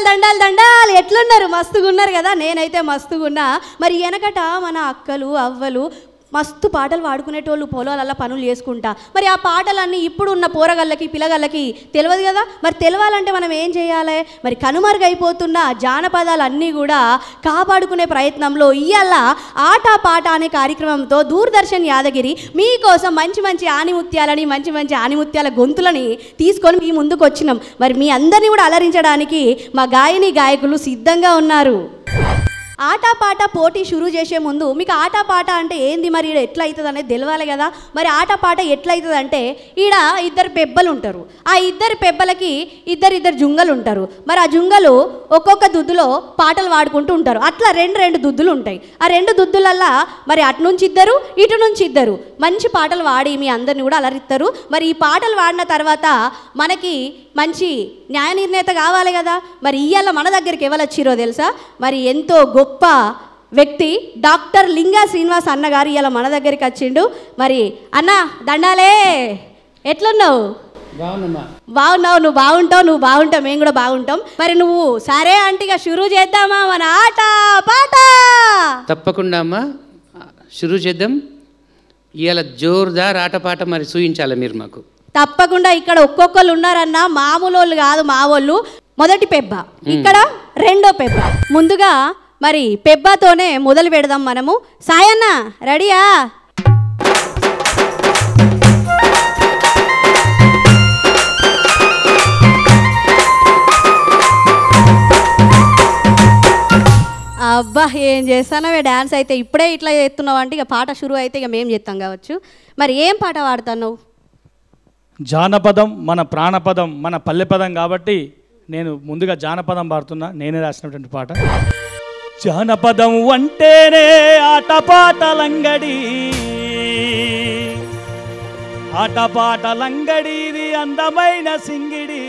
దండాలు దండాలు ఎట్లున్నారు? మస్తుగా ఉన్నారు కదా? నేనైతే మస్తుగా ఉన్నా. మరి వెనకట మన అక్కలు అవ్వలు మస్తు పాటలు పాడుకునేటోళ్ళు, పొలాలల్లో పనులు చేసుకుంటా. మరి ఆ పాటలన్నీ ఇప్పుడు ఉన్న పోరగళ్ళకి పిల్లగాళ్ళకి తెలియదు కదా. మరి తెలవాలంటే మనం ఏం చేయాలి? మరి కనుమరుగైపోతున్న జానపదాలన్నీ కూడా కాపాడుకునే ప్రయత్నంలో ఇవాళ ఆట పాట అనే కార్యక్రమంతో దూరదర్శన్ యాదగిరి మీకోసం మంచి మంచి ఆణిముత్యాలని, మంచి మంచి ఆణిముత్యాల గొంతులని తీసుకొని మీ ముందుకు వచ్చినాం. మరి మీ అందరినీ కూడా అలరించడానికి మా గాయని గాయకులు సిద్ధంగా ఉన్నారు. ఆటపాట పోటీ షురూ చేసే ముందు మీకు ఆటపాట అంటే ఏంది, మరి ఈడ ఎట్లా అవుతుంది అనేది తెలవాలి కదా. మరి ఆటపాట ఎట్లా అవుతుంది అంటే, ఈడ ఇద్దరు పెబ్బలు ఉంటారు. ఆ ఇద్దరు పెబ్బలకి ఇద్దరు జుంగలు ఉంటారు. మరి ఆ జుంగలు ఒక్కొక్క దుద్దులో పాటలు పాడుకుంటూ ఉంటారు. అట్లా రెండు దుద్దులు ఉంటాయి. ఆ రెండు దుద్దులల్లా మరి అటు నుంచి ఇద్దరు, ఇటు నుంచి ఇద్దరు మంచి పాటలు పాడి మీ అందరిని కూడా అలరిస్తారు. మరి ఈ పాటలు పాడిన తర్వాత మనకి మంచి న్యాయ నిర్ణేత కావాలి కదా. మరి ఇవాళ మన దగ్గరికి ఎవరు వచ్చిరో తెలుసా? మరి ఎంతో గొప్ప వ్యక్తి డాక్టర్ లింగా శ్రీనివాస్ అన్నగారు ఇవాళ మన దగ్గరికి వచ్చిండు. మరి అన్న దండాలే, ఎట్లున్నావు? బాగున్నావు, నువ్వు బాగుంటావు, మేము కూడా బాగుంటాం. మరి నువ్వు సరే అంటే ఇక షురూ చేద్దామా మన ఆట పాట? తప్పకుండా అమ్మా, షురూ చేద్దాం. ఇవాళ జోరుదార్ ఆటపాట మరి చూయించాలి మీరు మాకు. తప్పకుండా. ఇక్కడ ఒక్కొక్కరు ఉన్నారన్న, మామూలు వాళ్ళు కాదు మా వాళ్ళు. మొదటి పెబ్బ, ఇక్కడ రెండో పెబ్బ. ముందుగా మరి పెబ్బతోనే మొదలు పెడదాం మనము. సాయన్న రెడీయా? అబ్బా ఏం చేస్తానవే డ్యాన్స్ అయితే. ఇప్పుడే ఇట్లా చేస్తున్నావు అంటే ఇక పాట షురూ అయితే ఇక మేము చేస్తాం కావచ్చు. మరి ఏం పాట పాడుతున్నావు? జానపదం మన ప్రాణపదం, మన పల్లెపదం కాబట్టి నేను ముందుగా జానపదం పాడుతున్నా. నేనే రాసినటువంటి పాట. జానపదం అంటేనే ఆటపాటలంగడి, ఆటపాటలంగడిది అందమైన సింగిడి.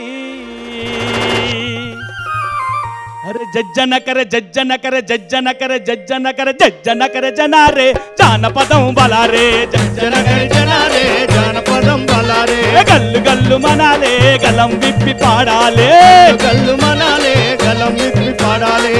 అరే జజ్జనకర జజ్జనకర జజ్జనకర జజ్జనకర జజ్జనకర జనారే జానపదం బలారే, జజ్జనకర జనారే జానపదం బలారే. గల్లు గల్లు మనాలే గలం విప్పి పాడాలే, గల్లు మనాలే గలం విప్పి పాడాలే.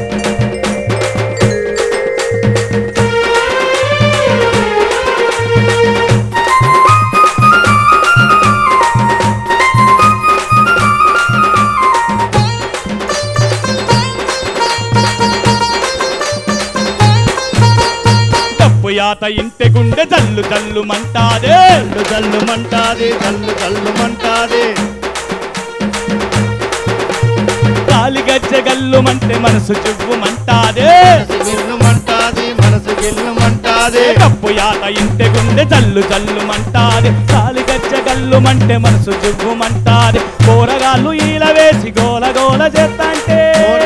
యాత ఇంటి గుండె జల్లు జల్లు మంటాదే, జల్లు జల్లు మంటాదే, జల్లు జల్లు మంటాదే. గాలి గజ్జె గల్లు మంటే మనసు జివ్వు మంటాదే, గిల్లు మంటాదే, మనసు గిల్లు మంటాదే. కప్పు యాత ఇంటి గుండె జల్లు జల్లు మంటాదే, గాలి గజ్జె గల్లు మంటే మనసు జివ్వు మంటాదే. కూరగాళ్ళు ఈల వేసి గోల గోల చేస్తాంటే,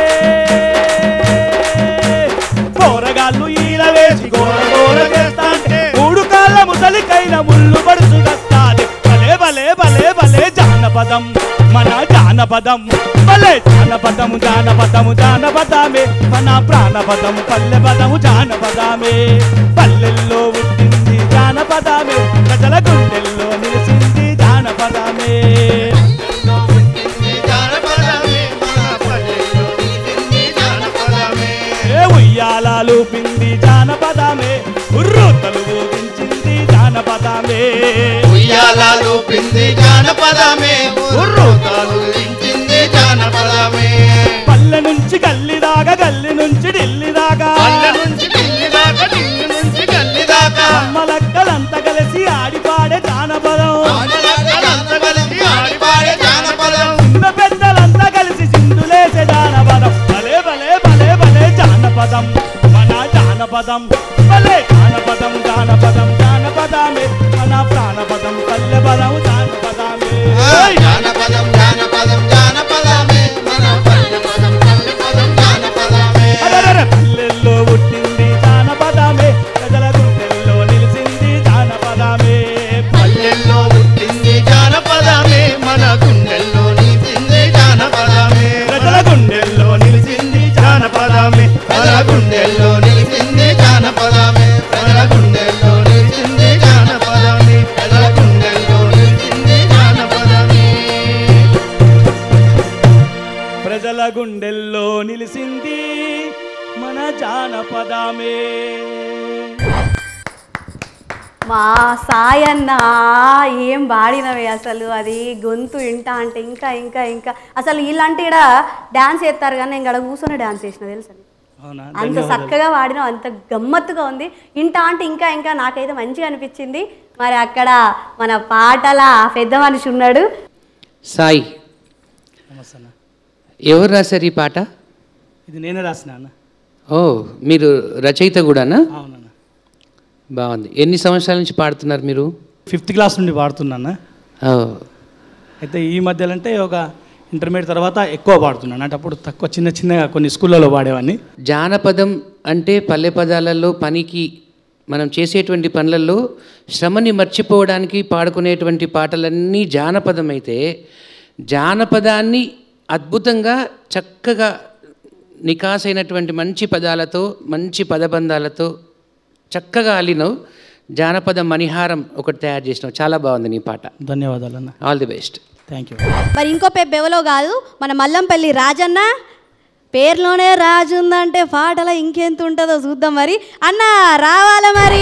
కూరగాళ్ళు ఈల వేసి గోల గోల చేస్తాంటే, మూడు కాళ్ళ ముసలికైన ముళ్ళు పడుచుడస్తాది. భలే భలే భలే భలే జానపదం మన జానపదం, భలే జానపదము జానపదము జానపదమే మన ప్రాణపదము, పల్లె పదము జానపదమే. పల్లెల్లో పుట్టింది జానపదమే, ప్రజల గుండెల్లో నిలిచింది జానపదమే. ఉయ్యాలాలు పిండి జానపదమే, ఉర్రూతలు ఊగించింది జానపదమే. ఉయ్యాలాలు పిండి జానపదమే, ఉర్రూతలు ఊగించింది జానపదమే. పల్లె నుంచి గల్లి దాకా, గల్లి నుంచి ఢిల్లీ దాకా, పల్లె నుంచి ఢిల్లీ దాకా, ఢిల్లీ నుంచి గల్లి దాకా. అమ్మలక్కలంతా కలిసి ఆడిపాడే జానపదం, అమ్మలక్కలంతా కలిసి ఆడిపాడే జానపదం. చిన్న పెద్దలంతా కలిసి చిందులేసే జానపదం. భలే భలే భలే భలే జానపదం మన జానపదం, భలే జానపదం జానపదం జానపదమే మన ప్రాణపదం, పల్లె పదం జానపదమే. జానపదం జానపదం జానపదమే మన పల్లె పదం, పల్లె పదం జానపదమే. పల్లెల్లో పుట్టింది జానపదమే, ప్రజల గుండెల్లో నిలిచింది జానపదమే. పల్లెల్లో పుట్టింది జానపదమే, మన గుండెల్లో నిలిచింది జానపదమే. ప్రజల గుండెల్లో నిలిచింది జానపదమే, ప్రజల గుండెల్లో నిలిచింది జానపదమే. ప్రజల గుండెల్లో నిలిచింది జానపదమే, ప్రజల గుండెల్లో నిలిచింది జానపదమే. మన జానపదమే. మా సాయన్న ఏం పాడినవే అసలు, అది గొంతు వింటా అంటే ఇంకా ఇంకా ఇంకా అసలు ఇలాంటి ఇక్కడ డ్యాన్స్ చేస్తారు కానీ నేను ఇక్కడ కూర్చొని డ్యాన్స్ చేసిన తెలుసా, అవునా? అంత చక్కగా వాడినావు, అంత గమ్మత్తుగా ఉంది. ఇంటా అంటే ఇంకా ఇంకా నాకైతే మంచిగా అనిపించింది. మరి అక్కడ మన పాటల పెద్ద మనిషి ఉన్నాడు సాయి. ఎవరు రాశారు ఈ పాట? ఇది నేనే రాసిన అన్న. ఓ, మీరు రచయిత కూడానా? అవునన్న. బాగుంది. ఎన్ని సంవత్సరాల నుంచి పాడుతున్నారు మీరు? 5th క్లాస్ నుండి పాడుతున్నాను. ఓ, అయితే ఈ మధ్యలో అంటే ఒక ఇంటర్మీడియట్ తర్వాత ఎక్కువ పాడుతున్నాను. అంటే అప్పుడు తక్కువ చిన్న చిన్నగా కొన్ని స్కూళ్ళలో పాడేవాడిని. జానపదం అంటే పల్లె పదాలలో పనికి మనం చేసేటువంటి పనులలో శ్రమని మర్చిపోవడానికి పాడుకునేటువంటి పాటలన్నీ జానపదం అయితే, జానపదాన్ని అద్భుతంగా చక్కగా నికాసైనటువంటి మంచి పదాలతో మంచి పదబంధాలతో చక్కగా అల్లినవు. జానపద మణిహారం ఒకటి తయారు చేసినావు. చాలా బాగుంది నీ పాట. ధన్యవాదాలు అన్న. All the best. Thank you. మరి ఇంకో బెవలో కాదు, మన మల్లంపల్లి రాజన్న. పేర్లోనే రాజు ఉందంటే పాటలో ఇంకెంత ఉంటుందో చూద్దాం. మరి అన్న రావాల మరి.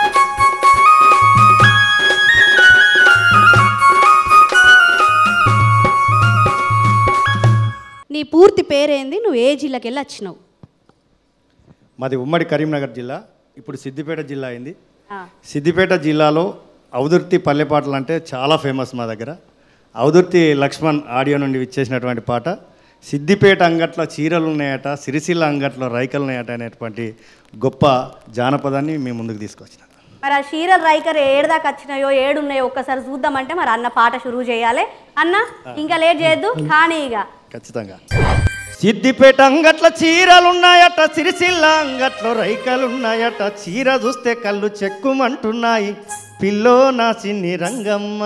నీ పూర్తి పేరేంది, నువ్వు ఏ జిల్లాకి వెళ్ళి వచ్చినావు? మాది ఉమ్మడి కరీంనగర్ జిల్లా, ఇప్పుడు సిద్దిపేట జిల్లా అయింది. సిద్దిపేట జిల్లాలో ఔదుర్తి పల్లె పాటలు అంటే చాలా ఫేమస్ మా దగ్గర. ఔదుర్తి లక్ష్మణ్ ఆడియో నుండి విచ్చేసినటువంటి పాట సిద్దిపేట అంగట్లో చీరలు ఉన్నాయట, సిరిసిల్ల అంగట్లో రైకలు ఉన్నాయట అనేటువంటి గొప్ప జానపదాన్ని మేము ముందుకు తీసుకొచ్చినాం. మరి ఆ చీరల రైకర్ ఏడుదాకా వచ్చినాయో ఏడున్నాయో ఒక్కసారి చూద్దామంటే మరి అన్న పాట షురువు చేయాలి. అన్న ఇంకా లేట్ చేయొద్దు కానీ ఇక ఖచ్చితంగా. సిద్దిపేట అంగట్లో చీరలున్నాయట, సిరిసిల్ల అంగట్లో రైకలున్నాయట, చీర చూస్తే కళ్ళు చెక్కుమంటున్నాయి, పిల్లో నా చిన్ని రంగమ్మ.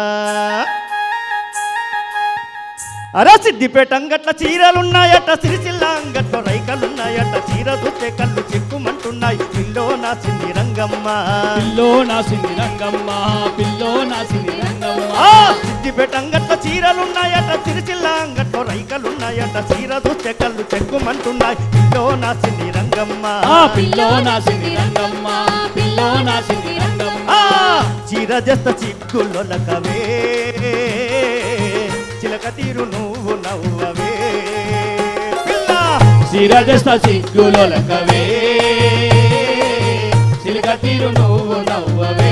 అరే సిద్దిపేట అంగట్ల చీరలున్నాయట, సిరిసిల్ల అంగట్లో రైకలున్నాయట, చీర చూస్తే కళ్ళు చెక్కుమంటున్నాయి, పిల్లో నా చిన్ని రంగమ్మ. పిల్లో నా చిన్ని రంగమ్మ, పిల్లో నా చిన్ని రంగమ్మ. సిద్దిపేట అంగట్లో చీరలున్నాయట, సిరిసిల్ల అంగట్లో రైకలున్నాయట, చీర చూస్తే కళ్ళు చెక్కుమంటున్నాయి, పిల్లో నా చిన్ని రంగమ్మ. పిల్లో నా చిన్ని రంగమ్మ, పిల్లో నా చిన్ని రంగమ్మ. చీర చేస్త చిక్కులొలకవే, చిలక తీరు నువ్వు నవ్వవే, చీర చేస్త చిక్కులొలకవే, చిలక తీరు నువ్వు నవ్వవే.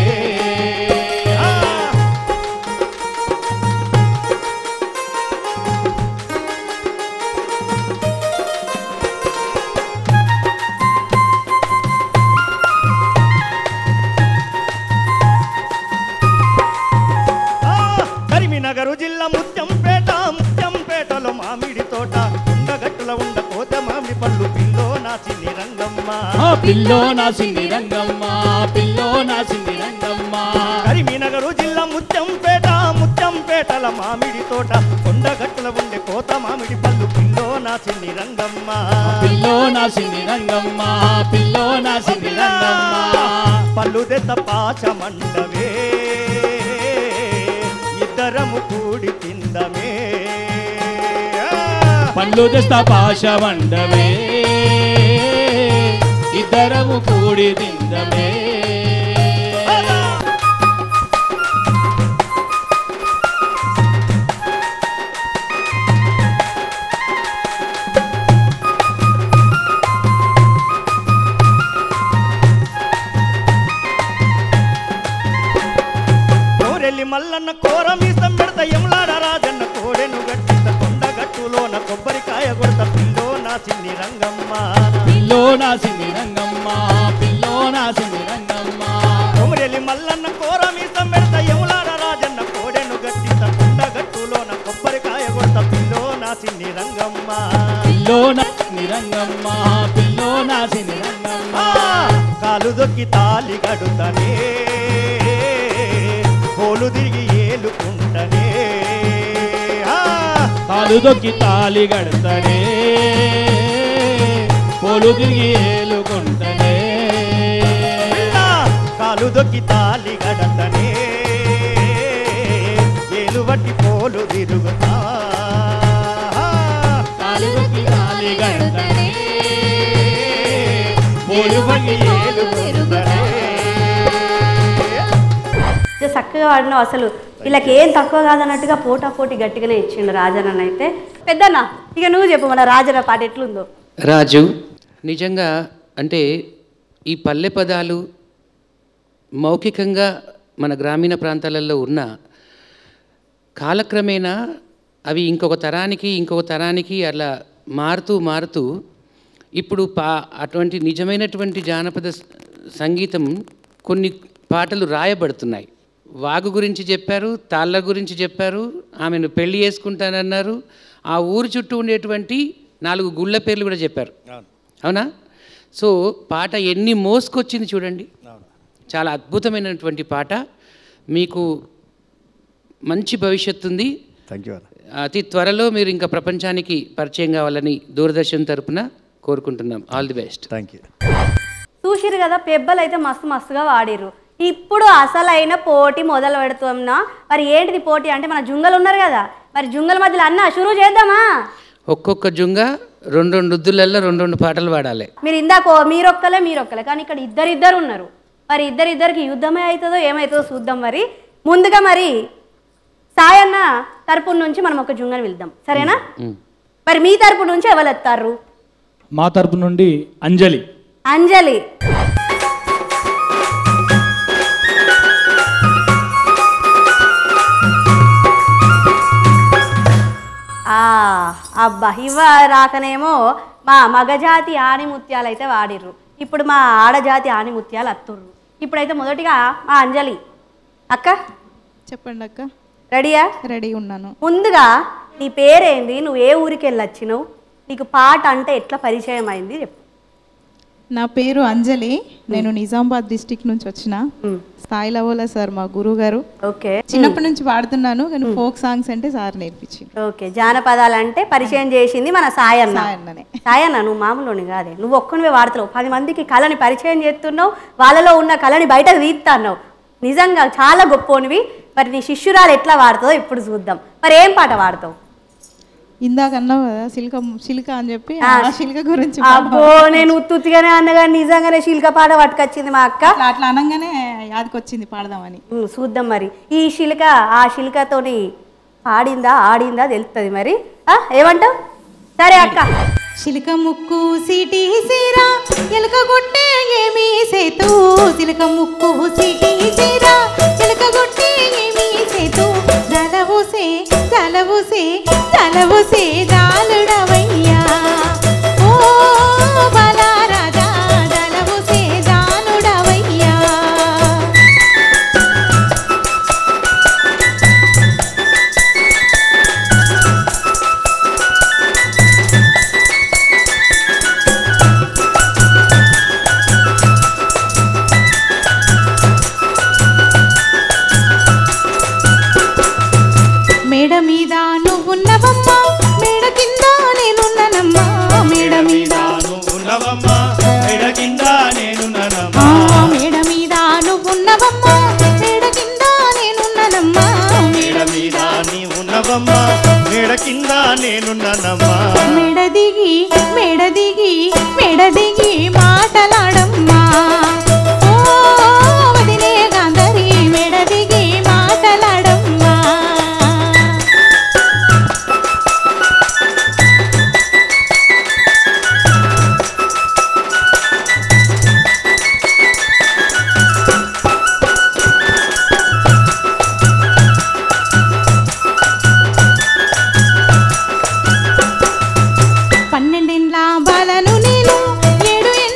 కరీంనగర్ జిల్లా ముత్యంపేటలో మామిడి తోట, ఉండగట్టుల ఉండకోత మామిడి పళ్ళు, పిల్లో నా చిన్ని రంగమ్మ. పిల్లో నా చిన్ని రంగమ్మ, పిల్లో నా చిన్ని రంగమ్మ. కరీంనగర్ జిల్లా ముత్యంపేటల మామిడి తోట, ఉండగట్టుల ఉండే కోత మామిడి పళ్ళు, పిల్లో నా చిన్ని రంగమ్మ. పిల్లో నా చిన్ని రంగమ్మ, పిల్లో నా చిన్ని రంగమ్మ. పళ్ళు దెత్త పాచ మండవే, ఇద్దరము కూడి తిందమే, పళ్ళు తెస్తా పాశ మండవే, ఇద్దరము కూడి తిందమే. మల్లన్న కోర మీసం పెడత ఎములాడ రాజన్న కోడెను గట్టిత, కొండగట్టులోన కొబ్బరికాయ కొడత, పిల్లో నా చిన్ని రంగమ్మ. పిల్లో నా చిన్ని రంగమ్మ, పిల్లో నా చిన్ని రంగమ్మ. కొమరెల్లి మల్లన్న కోర మీసం పెడత ఎములాడ రాజన్న కోడెను గట్టిత, కొండగట్టులోన కొబ్బరికాయ కొడత, పిల్లో నా చిన్ని రంగమ్మ. పిల్లో నా చిన్ని రంగమ్మ, పిల్లో నా చిన్ని రంగమ్మ. కాలు దొక్కి తాలి గడుతనే, కోలు తిరిగి ఏలుకుంటనే, కాలు దొక్కి తాలి గడతనే, కోలు తిరిగి ఏలుకుంటనే. కాలు దొక్కి తాలి గడతనే, ఏలు బట్టి పోలు తిరుగుతా, కాలు దొక్కి తాలి గడతనే, మస్తుగా వాడినావు అసలు వీళ్ళకి ఏం తక్కువ కాదన్నట్టుగా పోటీ గట్టిగానే ఇచ్చిండు రాజన్న అయితే. పెద్దన్న ఇక నువ్వు చెప్పు మన రాజన్న పాట ఎట్లుందో. రాజు నిజంగా అంటే ఈ పల్లె పదాలు మౌఖికంగా మన గ్రామీణ ప్రాంతాలలో ఉన్న కాలక్రమేణా అవి ఇంకొక తరానికి అలా మారుతూ ఇప్పుడు అటువంటి నిజమైనటువంటి జానపద సంగీతం కొన్ని పాటలు రాయబడుతున్నాయి. వాగు గురించి చెప్పారు, తాళ్ళ గురించి చెప్పారు, ఆమెను పెళ్లి చేసుకుంటానన్నారు, ఆ ఊరు చుట్టూ ఉండేటువంటి 4 గుళ్ళ పేర్లు కూడా చెప్పారు. అవునా? సో పాట ఎన్ని మోసుకొచ్చింది చూడండి. చాలా అద్భుతమైనటువంటి పాట. మీకు మంచి భవిష్యత్తు ఉంది. Thank you. అతి త్వరలో మీరు ఇంకా ప్రపంచానికి పరిచయం కావాలని దూరదర్శన్ తరపున కోరుకుంటున్నాం. All the best. Thank you. చూసిరు కదా పెబ్బలు అయితే మస్తుగా వాడిర్రు. ఇప్పుడు అసలైన పోటీ మొదలు పెడుతున్నా. మరి ఏంటిది పోటీ అంటే మన జుంగలు ఉన్నారు కదా, మరి జుంగల మధ్యలో అన్న షురూ చేద్దామా? ఒక్కొక్క జుంగ 2 రుద్దులల్లో 2 పాటలు పాడాలి. మీరు ఇందాక మీరొక్కలే కానీ ఇక్కడ ఇద్దరు ఉన్నారు. మరి ఇద్దరికి యుద్ధమే అవుతుందో ఏమవుతుందో చూద్దాం. మరి ముందుగా మరి సాయన్న తరపు నుంచి మనం ఒక జుంగని వెళ్దాం, సరేనా? మరి మీ తరపు నుంచి ఎవరు ఎత్తారు? మా తరపు నుండి అంజలి. అబ్బా ఇవ రాకనేమో మా మగజాతి ఆణిముత్యాలు అయితే వాడిర్రు. ఇప్పుడు మా ఆడజాతి ఆణిముత్యాలు అత్తుర్రు. ఇప్పుడైతే మొదటిగా మా అంజలి అక్క చెప్పండి అక్క. రెడీయా? రెడీ ఉన్నాను. ముందుగా నీ పేరేంది, నువ్వు ఏ ఊరికి వెళ్ళొచ్చినావు, నీకు పాట అంటే ఎట్లా పరిచయం అయింది చెప్పు. నా పేరు అంజలి, నేను నిజామాబాద్ డిస్టిక్ నుంచి వచ్చిన. స్థాయి లెవెల్ సార్ మా గురువు గారు. ఓకే. చిన్నప్పటి నుంచి పాడుతున్నాను కానీ ఫోక్ సాంగ్స్ అంటే సార్ నేర్పించింది. ఓకే. జానపదాలు అంటే పరిచయం చేసింది మన సాయన్ననే. సాయన్న నువ్వు మామూలుని కాదే, నువ్వు ఒక్కనివే వాడుతున్నావు, 10 మందికి కళని పరిచయం చేస్తున్నావు, వాళ్ళలో ఉన్న కళని బయటకు తీస్తున్నావు. నిజంగా చాలా గొప్పనివి. మరి నీ శిష్యురాలు ఎట్లా వాడుతుందో ఇప్పుడు చూద్దాం. మరి ఏం పాట వాడతావు? ఇందాక అన్నావు కదా శిల్క అని చెప్పి శిల్క గురించి. అబ్బో నేను ఉత్తుగానే అన్నగా నిజంగానే శిల్క పాట పట్టుకొచ్చింది మా అక్క. అట్లా అనగానే యాదకొచ్చింది పాడదామని. చూద్దాం మరి ఈ శిల్క ఆ శిల్కతోని పాడిందా ఆడిందా తెలుస్తుంది. మరి ఏమంటావు? సరే అక్క. శిల్క ముక్కు సిటీ సీరా ఎలుక గుట్టే ఏమీ సేతు, శిల్క ముక్కు సిటీ సీరా ఎలుక గుట్టే ఏమీ సేతు, జలవుసే జాలుడవయ్యా ఓ బలారాజా, జలవుసే జాలుడవయ్యా. మేడ మీద నువ్వున్నవమ్మా, మేడ కింద నేనున్నానమ్మా, మేడ మీద నువ్వున్నవమ్మా, మేడ కింద నేనున్నానమ్మా, మేడ మీద నువ్వున్నవమ్మా, మేడ కింద నేనున్నానమ్మా, మేడ మీద నీవున్నవమ్మా, మేడ కింద నేనున్నానమ్మా, మేడ దిగి మాటలాడమ్మా ఓ వదిలే గాంధరి, మేడ దిగి మాటలాడమ్మా. బాలను నేను 7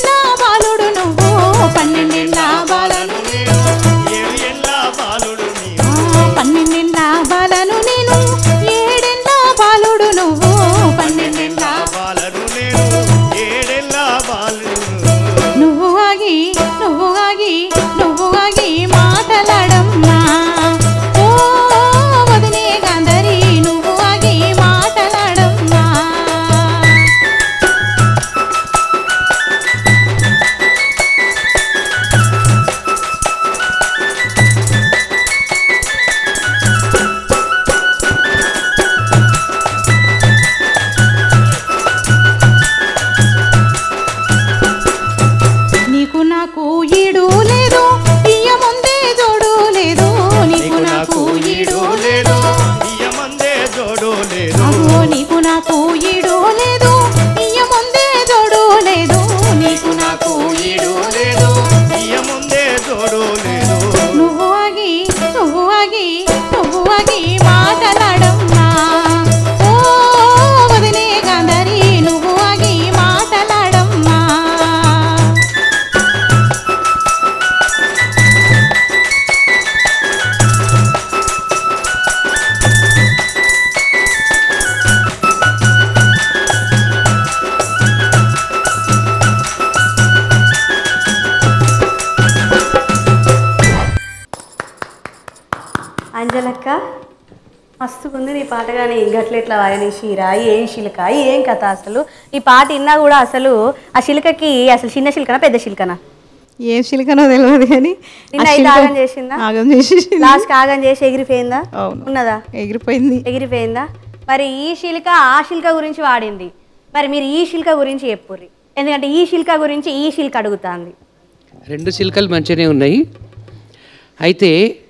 అక్క మస్తుకుంది నీ పాట, కానీ గట్లెట్లా వాయని శీరా ఏం శిల్క ఏం కథ అసలు? ఈ పాట విన్నా కూడా అసలు ఆ శిల్కకి అసలు చిన్న శిల్కనా పెద్ద శిల్కనా? ఏ శిల్కనో తెలియదు కానీ నిన్న అయితే ఆగం చేసిందా? ఆగం చేసి లాస్ట్ ఆగం చేసి ఎగిరిపోయిందా? ఉన్నదా? ఎగిరిపోయిందా. మరి ఈ శిల్క ఆ శిల్క గురించి వాడింది, మరి మీరు ఈ శిల్క గురించి చెప్పుర్రి, ఎందుకంటే ఈ శిల్క గురించి ఈ శిల్క అడుగుతాంది. రెండు శిల్కలు మంచిగానే ఉన్నాయి. అయితే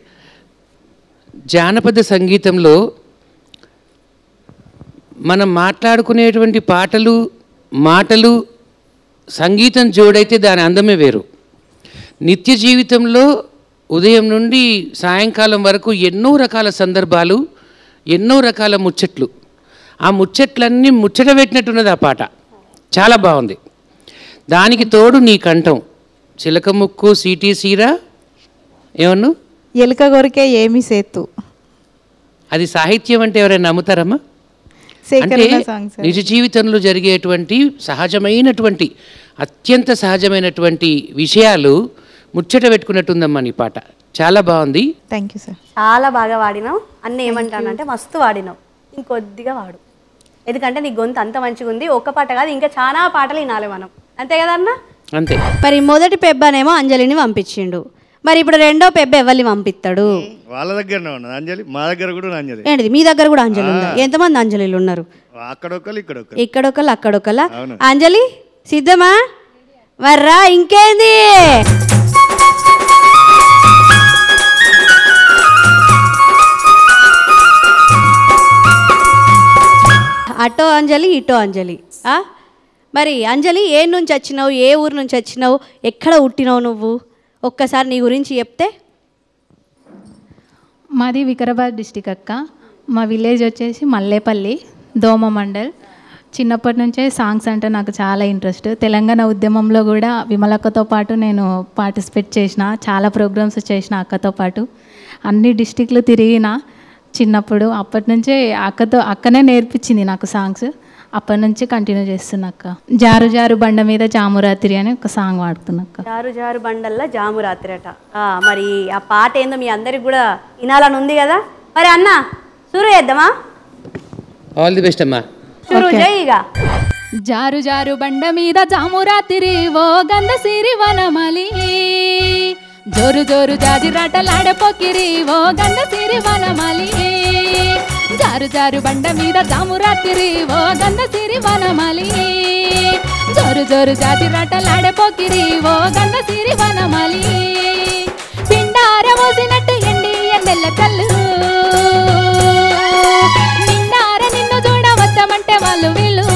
జానపద సంగీతంలో మనం మాట్లాడుకునేటువంటి పాటలు మాటలు సంగీతం జోడైతే దాని అందమే వేరు. నిత్య జీవితంలో ఉదయం నుండి సాయంకాలం వరకు ఎన్నో రకాల సందర్భాలు, ఎన్నో రకాల ముచ్చట్లు, ఆ ముచ్చట్లన్నీ ముచ్చట పెట్టినట్టున్నది ఆ పాట. చాలా బాగుంది. దానికి తోడు నీ కంఠం చిలక ముక్కు సీటీ సీరా ఏమన్నా ఎలుక కొరికే ఏమి సేతు, అది సాహిత్యం అంటే ఎవరైనా నమ్ముతారమ్మా? అంటే నిజ జీవితంలో జరిగేటువంటి సహజమైనటువంటి అత్యంత సహజమైనటువంటి విషయాలు ముచ్చట పెట్టుకున్నట్టుందమ్మా నీ పాట. చాలా బాగుంది. Thank you sir. చాలా బాగా వాడినావు. అన్న ఏమంటానంటే మస్తు వాడినావు, ఇంకొద్దిగా వాడు, ఎందుకంటే నీ గొంతు అంత మంచిగా ఉంది. ఒక్క పాట కాదు ఇంకా చాలా పాటలు వినాలి మనం, అంతే కదా అన్న? అంతే. మరి మొదటి పెబ్బనేమో అంజలిని పంపించిండు, మరి ఇప్పుడు రెండో పెబ్బ ఎవరిని పంపిస్తాడు? వాళ్ళ దగ్గరనే ఉన్నది అంజలి, మా దగ్గర కూడా అంజలి. ఏంటిది మీ దగ్గర కూడా అంజలి ఉందా? ఎంతమంది అంజలిలు ఉన్నారు? అక్కడొకరు ఇక్కడొకరు అక్కడొకలా. అంజలి సిద్ధమా? మర్రా ఇంకేంది? అటో అంజలి ఇటో అంజలి. మరి అంజలి ఏ నుంచి వచ్చినావు, ఏ ఊరు నుంచి వచ్చినావు, ఎక్కడ పుట్టినావు నువ్వు? ఒక్కసారి నీ గురించి చెప్తే. మాది వికారాబాద్ డిస్టిక్ అక్క. మా విలేజ్ వచ్చేసి మల్లేపల్లి, దోమ మండల్. చిన్నప్పటి నుంచే సాంగ్స్ అంటే నాకు చాలా ఇంట్రెస్ట్. తెలంగాణ ఉద్యమంలో కూడా విమలక్కతో పాటు నేను పార్టిసిపేట్ చేసిన, చాలా ప్రోగ్రామ్స్ చేసిన అక్కతో పాటు. అన్ని డిస్టిక్లు తిరిగిన చిన్నప్పుడు. అప్పటి నుంచే అక్కనే నేర్పించింది నాకు సాంగ్స్. అప్పటి నుంచి కంటిన్యూ చేస్తున్నాక్క. జారు జారు బండ మీద జామురాత్రి అని ఒక సాంగ్ పాడుతున్నాక్క. జారు జారు బండల్లా జామురాత్రి అట. మరి ఆ పాట ఏందో మీ అందరికి కూడా వినాలని ఉంది కదా. మరి అన్న షురూ చేద్దామా? ఆల్ ది బెస్ట్ అమ్మా. షురూ చేయిగా. జారు జారు బండ మీద జామురాత్రి ఓ గంధ సిరి వనమలి, జోరు జోరు జాజిరాటలాడే పొకిరి ఓ గంధ సిరి వనమలి. జారు జారు బండ మీద జామురాత్రి ఓ గంధ సిరి వనమలి, జోరు జోరు జాజిరాటలాడే పొకిరి ఓ గంధ సిరి వనమలి. పిండార మోసినట్టు ఎండి ఎండెల్ల చల్లు, నిండార నిన్ను చూడవచ్చమంటే వాళ్ళు వీళ్ళు.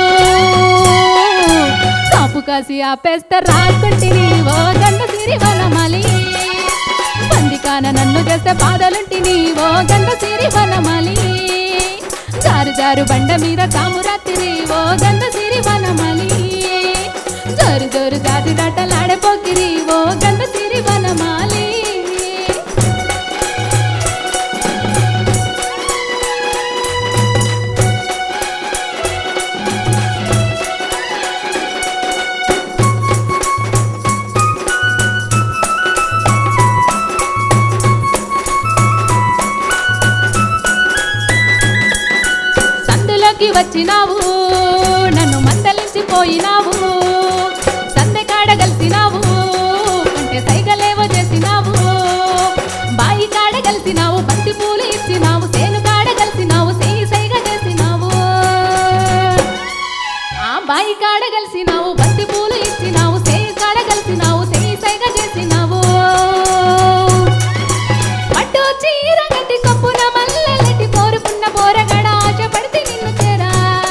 కాపు కాసి ఆపేస్తే రాకుంటిని ఓ గంధ సిరి వనమలి. పందికాన నన్ను చేస్తే బాధలుంటిని ఓ గంధ సిరి వనమలి. జారు జారు బండ మీద జామురాత్రి ఓ గంధ సిరి వనమలి, జోరు జోరు జాతి దాటలాడే పొకిరి ఓ గంధ సిరి వనమాలి. వచ్చినావు నన్ను మందలించిపోయినావు, సందె కాడ కలిసినావు అంటే సైగలేవో చేసినావు. బాయి కాడ కలిసినావు బంతి పూలు ఇచ్చినావు, సేను కాడ కలిసినావు సేయి సైగ చేసినావు. ఆ బాయి కాడ కలిసినావు బంతి పూలు ఇచ్చినావు, సేయి కాడ కలిసినావు సేయి సైగ చేసినావు. పట్టు చీర గట్టి కప్పున మల్లెలెట్టి కోరుకున్న పోరగడ ఆశపడితే నిన్ను చేరా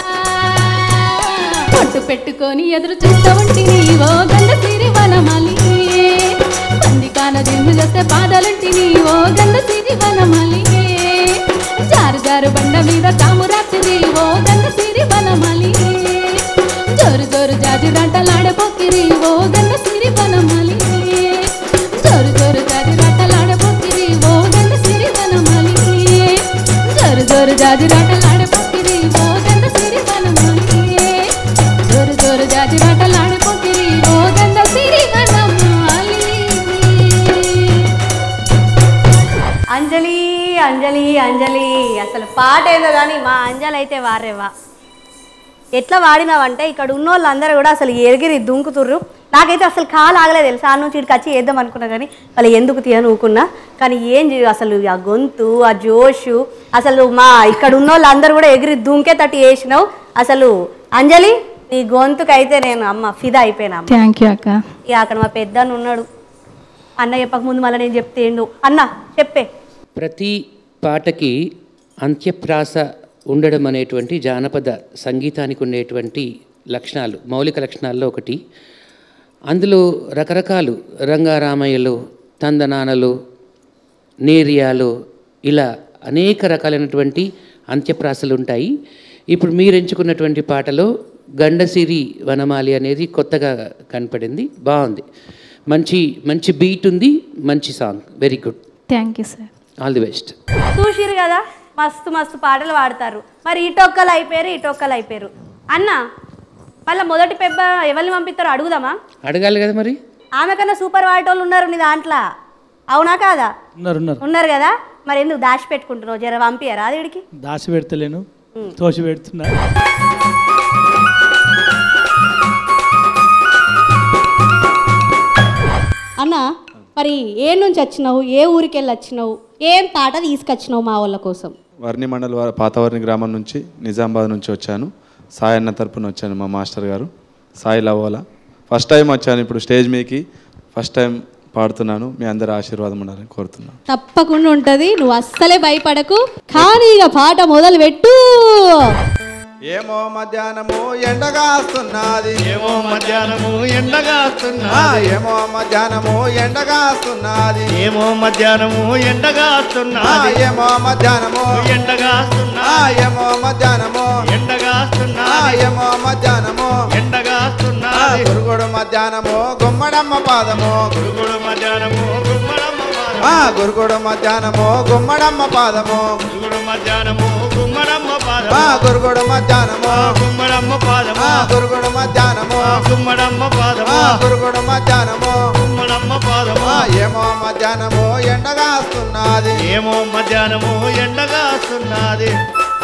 పట్టు పెట్టుకొని ఎదురు చూస్తూ ఉంటిని ఓ గంధ సిరి వనమలి. పందికాన దిన్ను చేస్తే బాధలుంటిని ఓ గంధ సిరి వనమలి. జారు జారు బండ మీద జామురాత్రి ఓ గంధ సిరి వనమలి, జోరు జోరు జాజి రాటలాడే పొకిరి ఓ గంధ సిరి వనమలి. జోరు జోరు జాజి రాటలాడే పొకిరి ఓ గంధ సిరి వనమలి, జోరు జోరు జాజి రాటలాడే పొకిరి ఓ గంధ సిరి వనమలి. జోరు జోరు జాజి రాటలాడే పొకిరి ఓ గంధ సిరి వనమలి. అంజలి అంజలి అంజలి అంజలి అసలు పాట ఏదో కానీ మా అంజలి అయితే వారేవా ఎట్లా వాడినావంటే ఇక్కడ ఉన్న వాళ్ళందరూ కూడా అసలు ఎగిరి దుంకుతుర్రు. నాకైతే అసలు కాలు ఆగలేదు తెలుసు. ఆ నుంచి ఇక్కడికి వచ్చి వేద్దాం అనుకున్నా కానీ వాళ్ళు ఎందుకు తీయని ఊకున్నా. కానీ అసలు ఆ గొంతు ఆ జోషు అసలు మా ఇక్కడ ఉన్న వాళ్ళందరూ కూడా ఎగిరి దుంకే తట్టి వేసినావు. అసలు అంజలి నీ గొంతుకైతే నేను అమ్మ ఫిదా అయిపోయినా. థ్యాంక్ యూ అక్క. ఇక అక్కడ మా పెద్ద ఉన్నాడు. అన్న చెప్పక ముందు మళ్ళీ నేను చెప్తే ఏండు అన్న చెప్పే. ప్రతి పాటకి అంత్యప్రాస ఉండడం అనేటువంటి జానపద సంగీతానికి ఉండేటువంటి లక్షణాలు, మౌలిక లక్షణాల్లో ఒకటి. అందులో రకరకాలు రంగారామయ్యలు, తందనానలు, నేరియాలు, ఇలా అనేక రకాలైనటువంటి అంత్యప్రాసలు ఉంటాయి. ఇప్పుడు మీరు ఎంచుకున్నటువంటి పాటలో గండసిరి వనమాలి అనేది కొత్తగా కనపడింది, బాగుంది. మంచి మంచి బీట్ ఉంది, మంచి song, very good. Thank you sir. All the best. చూసిరు కదా మస్తు మస్తు పాటలు పాడతారు. మరి ఇటొక్కలు అయిపోయారు. అన్న మళ్ళీ మొదటి పెబ్బ ఎవరిని పంపిస్తారో అడుగుదామా? అడగాలి కదా మరి. ఆమె కన్నా సూపర్ వాడేటోళ్ళు ఉన్నారు నీ దాంట్లో, అవునా కాదా? ఉన్నారు కదా. మరి ఎందుకు దాచి పెట్టుకుంటున్నావు? జర పంపియరా అది వీడికి. దాచి పెడతలేను, తోసి పెడుతున్నా. అన్న మరి ఏ నుంచి వచ్చినావు, ఏ ఊరికి వెళ్ళి వచ్చినావు, ఏం పాట తీసుకొచ్చినావు మా వాళ్ళ కోసం? వర్ణి మండల్ పాతవర్ణి గ్రామం నుంచి, నిజామాబాద్ నుంచి వచ్చాను. సాయి అన్న తరపున వచ్చాను, మా మాస్టర్ గారు సాయి లవ్వాల. ఫస్ట్ టైం వచ్చాను ఇప్పుడు స్టేజ్ మీదకి, ఫస్ట్ టైం పాడుతున్నాను. మీ అందరి ఆశీర్వాదం ఉండాలని కోరుతున్నాను. తప్పకుండా ఉంటుంది, నువ్వు అస్సలే భయపడకు. కానీ ఇక పాట మొదలు పెట్టు. ఏమో మధ్యాహ్నము ఎండగాస్తున్నది, ఏమో మధ్యాహ్నము ఎండగాస్తున్నది, ఏమో మధ్యాహ్నము ఎండగాస్తున్నది, ఏమో మధ్యాహ్నము ఎండగాస్తున్నది, ఏమో మధ్యాహ్నము ఎండగాస్తున్నది, ఏమో మధ్యాహ్నము ఎండగాస్తున్నది, ఏమో మధ్యాహ్నము ఎండగాస్తున్నది. గురుగుడు మధ్యాహ్నము గుమ్మడమ్మ పాదము, గురుగుడు మధ్యాహ్నము గుమ్మడమ్మ పాదము, గురుగుడు మధ్యాహ్నము గుమ్మడమ్మ పాదము, గురుగుడు మధ్యాహ్నము గుమ్మడమ్మ పాదము, గురుగుడు మధ్యాహ్నము గుమ్మడమ్మ పాదము, గురుగుడు మధ్యాహ్నము గుమ్మడమ్మ పాదము, గురుగుడు మధ్యాహ్నము గుమ్మడమ్మ పాదము. ఏమో మధ్యాహ్నము ఎండగాస్తున్నది, ఏమో మధ్యాహ్నము ఎండగాస్తున్నది.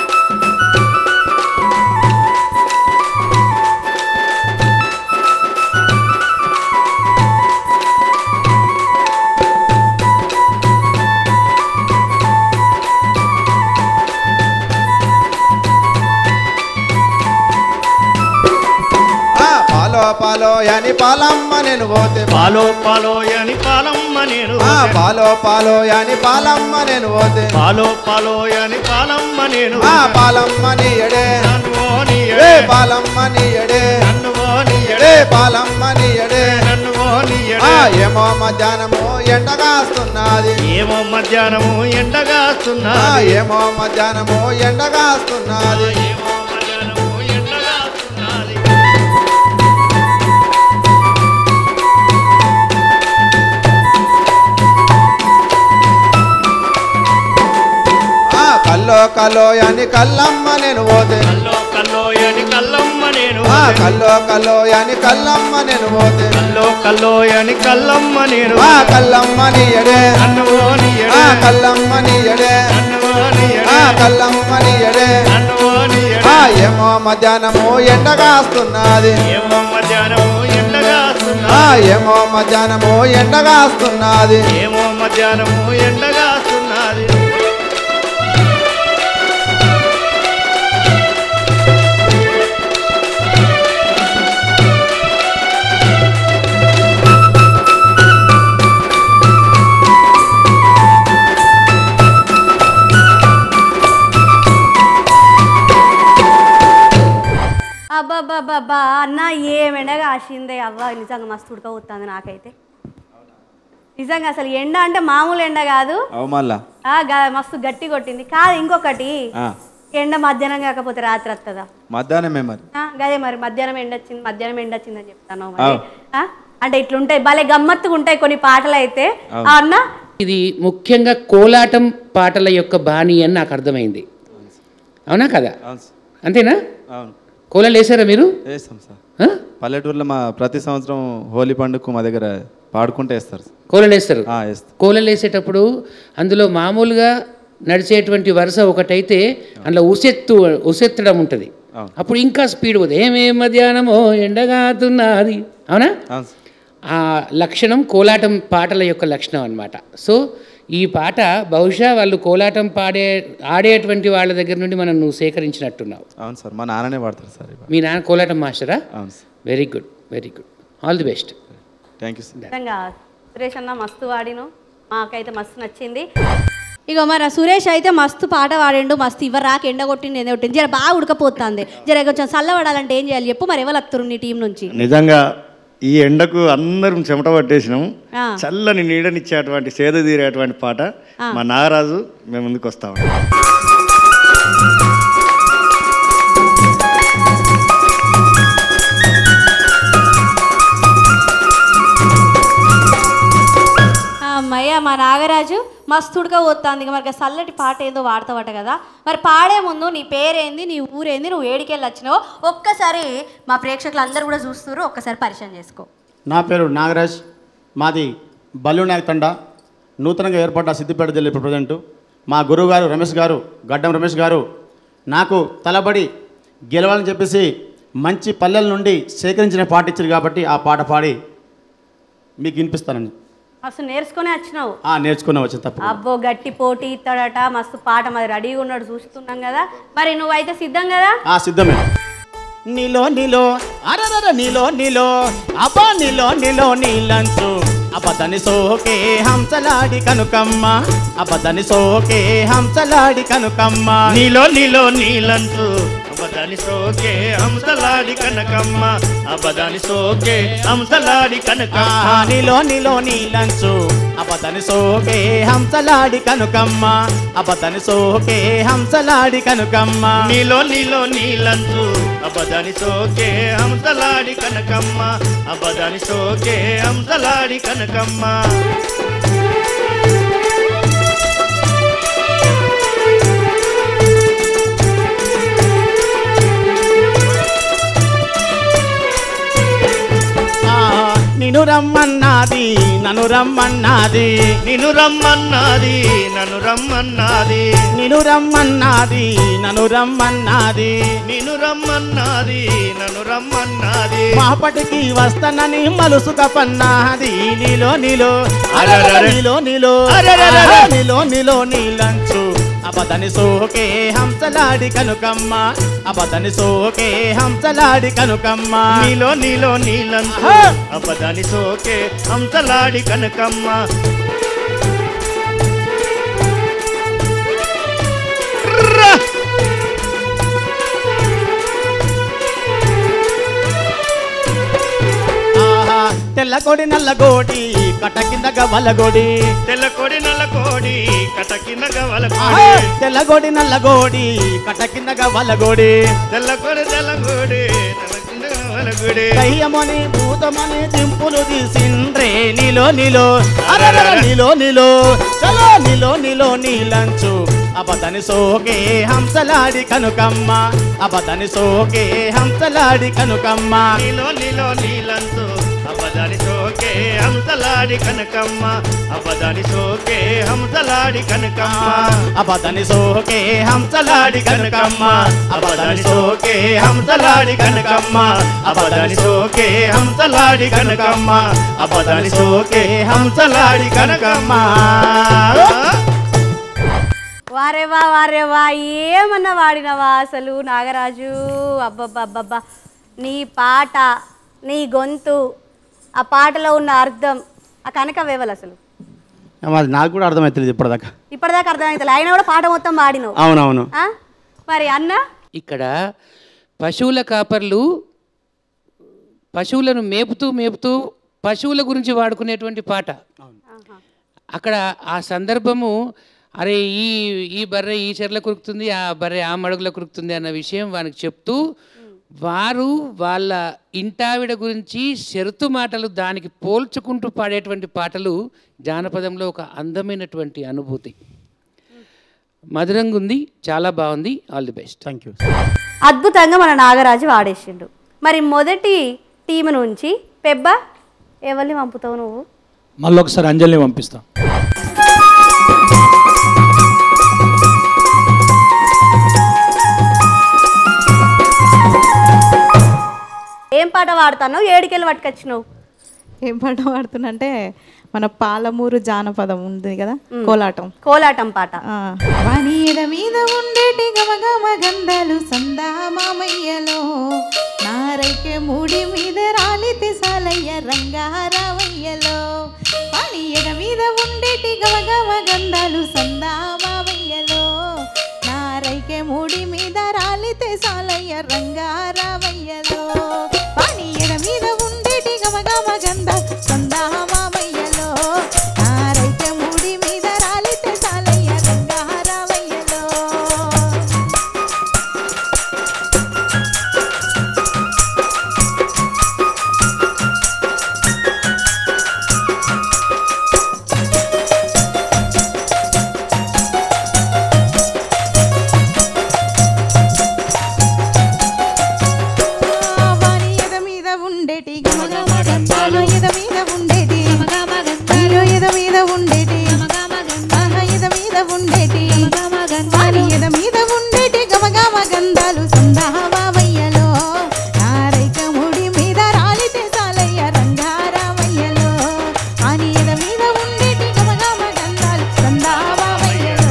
పాలో అని పాలమ్మ నేను పోతే, పాలో పాలో అని పాలమ్మ నేను పాలో అని పాలమ్మ నేను పోతే, పాలో పాలో అని పాలమ్మ నేను పాలమ్మ నీయడే నన్ను నీయడే, పాలమ్మ నీయడే నన్ను నీయడే, పాలమ్మ నీయడే నన్ను నీయడే. ఏమో మధ్యాహ్నము ఎండగాస్తున్నది, ఏమో మధ్యాహ్నము ఎండగాస్తున్నది, ఏమో మధ్యాహ్నము ఎండగాస్తున్నది. ఏమో మధ్యాహ్నము ఎండగాస్తున్నది. కల్లో అని కల్లమ్మ నేను పోతే, కల్లో కల్లో అని కల్లమ్మ నేను కల్లో అని కల్లమ్మ నేను పోతే, కల్లో అని కల్లమ్మ నేను కల్లమ్మ నీయడే నన్ను నీయడే, కల్లమ్మ నీయడే నన్ను నీయడే, కల్లమ్మ నీయడే నన్ను నీయడే. ఏమో మధ్యాహ్నము ఎండగాస్తున్నది, ఏమో మధ్యాహ్నము ఎండగాస్తున్నది, ఏమో మధ్యాహ్నము ఎండగాస్తున్నది. ఏమో మధ్యాహ్నము ఎండగాస్తున్నది. అబ్బాబ్బాబ్బా అన్న ఏమెండగా ఆసిందే అవ్వ, నిజంగా మస్తు ఉడకపోతుంది నాకైతే. నిజంగా అసలు ఎండ అంటే మామూలు ఎండ కాదు, మస్తు గట్టి కొట్టింది. కాదు ఇంకొకటి, ఎండ మధ్యాహ్నం కాకపోతే రాత్రి వస్తుందా? మధ్యాహ్నమే మరి. గదే మరి మధ్యాహ్నం ఎండ వచ్చింది అని చెప్తాను మరి. అంటే ఇట్లుంటాయి, భలే గమ్మత్తుగా ఉంటాయి కొన్ని పాటలు అయితే అన్న. ఇది ముఖ్యంగా కోలాటం పాటల యొక్క బాణి అని నాకు అర్థమైంది, అవునా కదా? అంతేనా? అవును. కోలాలు వేసారా మీరు? వేస్తాం సార్. పల్లెటూరులో మా ప్రతి సంవత్సరం హోలీ పండుగకు మా దగ్గర పాడుకుంటే వేస్తారు. కోలలు వేస్తారు. కోలలు వేసేటప్పుడు అందులో మామూలుగా నడిచేటువంటి వరుస ఒకటైతే అందులో ఉసెత్తడం ఉంటుంది. అప్పుడు ఇంకా స్పీడ్ పోతుంది. ఏమే మధ్యాహ్నమో ఎండగాతున్నది, అవునా? ఆ లక్షణం కోలాటం పాటల యొక్క లక్షణం అన్నమాట. సో ఈ పాట బహుశా వాళ్ళు కోలాటం ఆడేటువంటి వాళ్ళ దగ్గర నుండి మనం నువ్వు సేకరించినట్టున్నావు. అవును సార్, మా నాన్ననే పాడతారు సార్. మీ నాన్న కోలాటం మాస్టరా? అవును sir. Very good, very good, all the best. Thank you sir. నిజంగా సురేష్ అన్న మస్తు వాడిను, మాకైతే మస్తు నచ్చింది. ఇక మరి సురేష్ అయితే మస్తు పాట పాడిండు, మస్తు ఇవ్వరాక ఎండ కొట్టింది, ఎండ కొట్టింది, జర బాగా ఉడకపోతుంది, జర కొంచెం చల్లబడాలంటే ఏం చేయాలి చెప్పు? మరి ఎవరు వస్తారు నీ టీం నుంచి? నిజంగా ఈ ఎండకు అందరం చెమట పట్టేసినాం. చల్లని నీడనిచ్చేటువంటి సేద తీరేటువంటి పాట మా నాగరాజు మేము ముందుకు వస్తాం. అమ్మయ్య మా నాగరాజు మస్తు ఉడకపోతుంది. ఇక మరి చల్లటి పాట ఏదో వాడతావట కదా, మరి పాడే ముందు నీ పేరేంది, నీ ఊరేంది, నువ్వు ఏడికెళ్ళి వచ్చినావు ఒక్కసారి మా ప్రేక్షకులు అందరూ కూడా చూస్తున్నారు, ఒక్కసారి పరిచయం చేసుకో. నా పేరు నాగరాజ్, మాది బల్లూనాయక్ తండా, నూతనంగా ఏర్పడ్డ సిద్దిపేట జిల్లా ఇప్పుడు ప్రజెంటు. మా గురువు గారు రమేష్ గారు, గడ్డం రమేష్ గారు నాకు తలబడి గెలవాలని చెప్పేసి మంచి పల్లెల నుండి సేకరించిన పాట ఇచ్చారు కాబట్టి ఆ పాట పాడి మీకు వినిపిస్తానండి. అసలు నేర్చుకునే వచ్చినావు? నేర్చుకునే వచ్చింది. తప్ప అబ్బో గట్టి పోటీ ఇస్తాడట, మస్తు పాట మరి రెడీగా ఉన్నాడు చూస్తున్నాం కదా, మరి నువ్వైతే సిద్ధం కదా? సిద్ధమే. నీలో నీలో అరర నీలో నీలో అబ్బా నీలో నీలో నీలంచు అబదని సోకే హంసలాడి కనుకమ్మ, అబదని సోకే హంసలాడి కనుకమ్మ. నీలో నీలో నీలంచు అబదాని సోకే హంసలాడి కనకమ్మ, అబదాని సోకే హంసలాడి కనకమ్మ. నీలో నీలో నీలంచు అబదని సోకే హంసలాడి కనుకమ్మ, అబదని సోకే హంసలాడి కనుకమ్మ. నీలో నీలో నీలంచు అబదాని సోకే హంసలాడి కనకమ్మ, అబదాని సోకే హంసలాడి కనకమ్మ. నిన్ను రమ్మన్నది నన్ను రమ్మన్నది, నిన్ను రమ్మన్నది నన్ను రమ్మన్నది, నిన్ను రమ్మన్నది నన్ను రమ్మన్నది, నిన్ను రమ్మన్నది నన్ను రమ్మన్నది. మాపటికి వస్తానని మలుసుక పన్నది. నీలో నీలో నీలో నీలో నీలో నీలో నీలంచు అబదని సోకే హంసలాడి కనుకమ్మ, అబదని సోకే హంసలాడి కనుకమ్మ. నీలో నీలో నీలంచు అబదని సోకే హంసలాడి కనకమ్మ. తెల్లగొడి నల్లగోడి కట కింద గవలగొడి, తెల్లగొడి నల్లగోడి కట కింద గవలగొడి, తెల్లగొడి నల్లగోడి కట కింద గవలగొడి, తెల్లగొడి తెల్లగోడి గవలగొడి. దయ్యమని భూతమని దింపులు తీసిండ్రే నీలో నీలో నీలో నీలో చలో నీలో నీలో నీలంచు అబదని సోకే హంసలాడి కనుకమ్మ, అబదని సోకే హంసలాడి కనుకమ్మ. నీలో నీలో నీలంచు అబదని సోకే హంసలాడి కనకమ్మ, అబదని సోకే హంసలాడి కనకమ్మ, అబదని సోకే హంసలాడి కనుకమ్మ, అబదని సోకే హంసలాడి కనకమ్మ, అబదని సోకే హంసలాడి కనకమ్మ, అబదని సోకే హంసలాడి కనకమ్మ. వారేవా వారేవా ఏమన్నా వాడినవా అసలు నాగరాజు? అబ్బబ్బబ్బబ్బా, నీ పాట, నీ గొంతు, ఆ పాటలో ఉన్న అర్థం, ఆ కనక వేవలు అసలు అది నాకు కూడా అర్థమవుతుంది ఇప్పటిదాకా అర్థమవుతుంది. ఆయన కూడా పాట మొత్తం పాడినావు. అవునవును. మరి అన్న ఇక్కడ పశువుల కాపర్లు పశువులను మేపుతూ పశువుల గురించి వాడుకునేటువంటి పాట. అక్కడ ఆ సందర్భము, అరే ఈ బర్రె ఈ చెర్ల కురుకుతుంది, ఆ బర్రె ఆ మడుగులో కురుకుతుంది అన్న విషయం వానికి చెప్తూ వారు వాళ్ళ ఇంటావిడ గురించి షరతు మాటలు దానికి పోల్చుకుంటూ పాడేటువంటి పాటలు జానపదంలో ఒక అందమైనటువంటి అనుభూతి. మధురంగా ఉంది, చాలా బాగుంది. All the best. Thank you. అద్భుతంగా మన నాగరాజు వాడేసిండు. మరి మొదటి టీం నుంచి పెబ్బ ఎవరిని పంపుతావు నువ్వు? మళ్ళీ ఒకసారి అంజలిని పంపిస్తాం. ఏం పాట పాడుతున్నావు? ఏడికెళ్ళి పట్టుకొచ్చినావు? ఏం పాట పాడుతున్నా అంటే మన పాలమూరు జానపదం ఉంది కదా, కోలాటం పాట. వాణియద మీద ఉండేటి గమగమ గంధాలు సందా మామయ్యలో, నారైకే మూడి మీద రాలితే సాలయ్య రంగారావయ్యలో. వాణియద మీద ఉండేటి గమగమ గంధాలు సందా మామయ్యలో, నారైకే మూడి మీద రాలితే సాలయ్య రంగారావయ్యలో. వాణియద మీద ఉండేటి గమగమ గంధాలు సందా మామయ్యలో, నారైకే మూడి మీద రాలితే సాలయ్య రంగారావయ్యలో. వాణియద మీద ఉండేటి గమగమ గంధాలు, ఎద మీద ఉండేటి ఎద మీద ఉండేటి ఎద మీద ఉండేటి వాణియద మీద ఉండేటి గమగమ గంధాలు సందామావయ్యలో, నారైక ముడి మీద రాలితే సాలయ్య రంగారామయ్యలో. వాణియద మీద ఉండేటి గమగమ గంధాలు సందామావయ్యలో.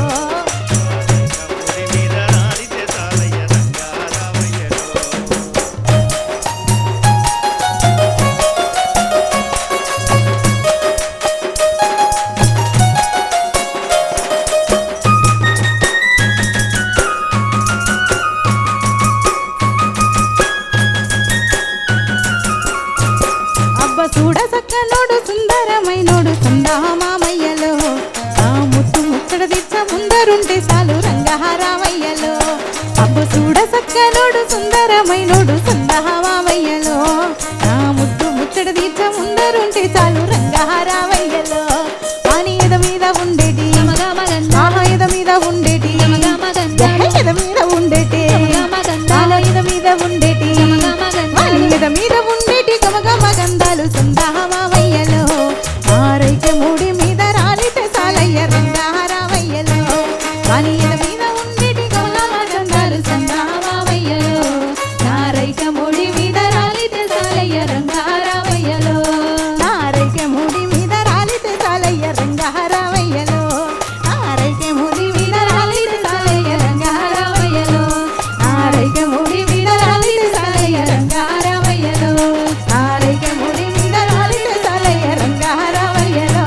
అబ్బ చూడ సక్కనోడు సుందరమైనోడు సందామామయ్యలో, ఆ ముత్తు ముచ్చట తెచ్చ ముందరుంటే చాలు రంగహారామయ్యలో. అబ్బ చూడ సక్కనోడు సుందరమైనోడు సందామామయ్యలో, ఆ ముత్తు ముచ్చట తెచ్చ ముందరుంటే చాలు రంగహారామయ్యలో. వాణి ఎద మీద ఉండేటి ఆహా ఎద మీద ఉండేటి ఎద మీద ఉండేటి ఆహా ఎద మీద ఉండేటి వాణి ఎద మీద ఉండేటి గమగమ గంధాలు సందామావయ్యలో, ఆరైక మూడి మీద రాలితే సాలయ్య రంగారావయ్యలో. వాణి ఎద మీద ఉండేటి గమగమ గంధాలు సందామావయ్యలో, ఆరైక మూడి మీద రాలితే సాలయ్య రంగారావయ్యలో. ఆరైక మూడి మీద రాలితే సాలయ్య రంగారావయ్యలో, ఆరైక మూడి మీద రాలితే సాలయ్య రంగారావయ్యలో, ఆరైక మూడి మీద రాలితే సాలయ్య రంగారావయ్యలో, ఆరైక మూడి మీద రాలితే సాలయ్య రంగారావయ్యలో.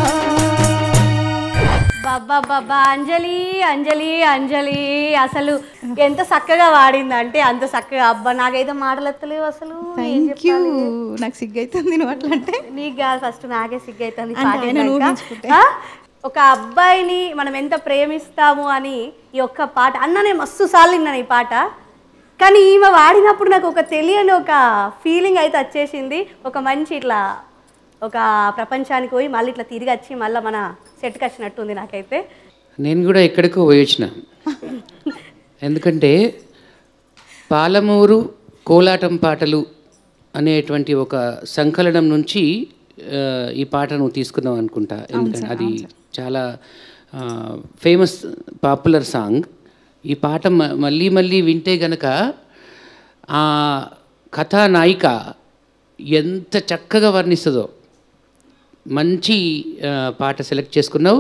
బాబా అంజలి అంజలి అంజలి అసలు ఎంత చక్కగా వాడిందంటే అంత చక్కగా. అబ్బా నాకైతే మాటలు ఎత్తలేవు అసలు. ఏం థ్యాంక్ యూ. చెప్పాలి? నాకు సిగ్గైతుంది నువ్వు అట్లా అంటే. నీకు కాదు, ఫస్ట్ నాకే సిగ్గైతుంది అంటే పాట ఆయన విన్నాక. ఊహించుకుంటే. ఆ? ఒక అబ్బాయిని మనం ఎంత ప్రేమిస్తాము అని ఈ ఒక్క పాట అన్ననే మస్తు సార్లు విన్నాను ఈ పాట. కానీ ఈమె వాడినప్పుడు నాకు ఒక తెలియని ఒక ఫీలింగ్ అయితే వచ్చేసింది. ఒక మంచి ఇట్లా ఒక ప్రపంచానికి పోయి మళ్ళీ ఇట్లా తిరిగి వచ్చి మళ్ళీ మన సెట్కి వచ్చినట్టుంది నాకైతే. నేను కూడా ఎక్కడికో పోయి వచ్చిన. ఎందుకంటే పాలమూరు కోలాటం పాటలు అనేటువంటి ఒక సంకలనం నుంచి ఈ పాటను తీసుకుందాం అనుకుంటా. ఎందుకంటే అది చాలా ఫేమస్ పాపులర్ సాంగ్. ఈ పాట మళ్ళీ మళ్ళీ వింటే గనక ఆ కథానాయిక ఎంత చక్కగా వర్ణిస్తుందో. మంచి పాట సెలెక్ట్ చేసుకున్నావు.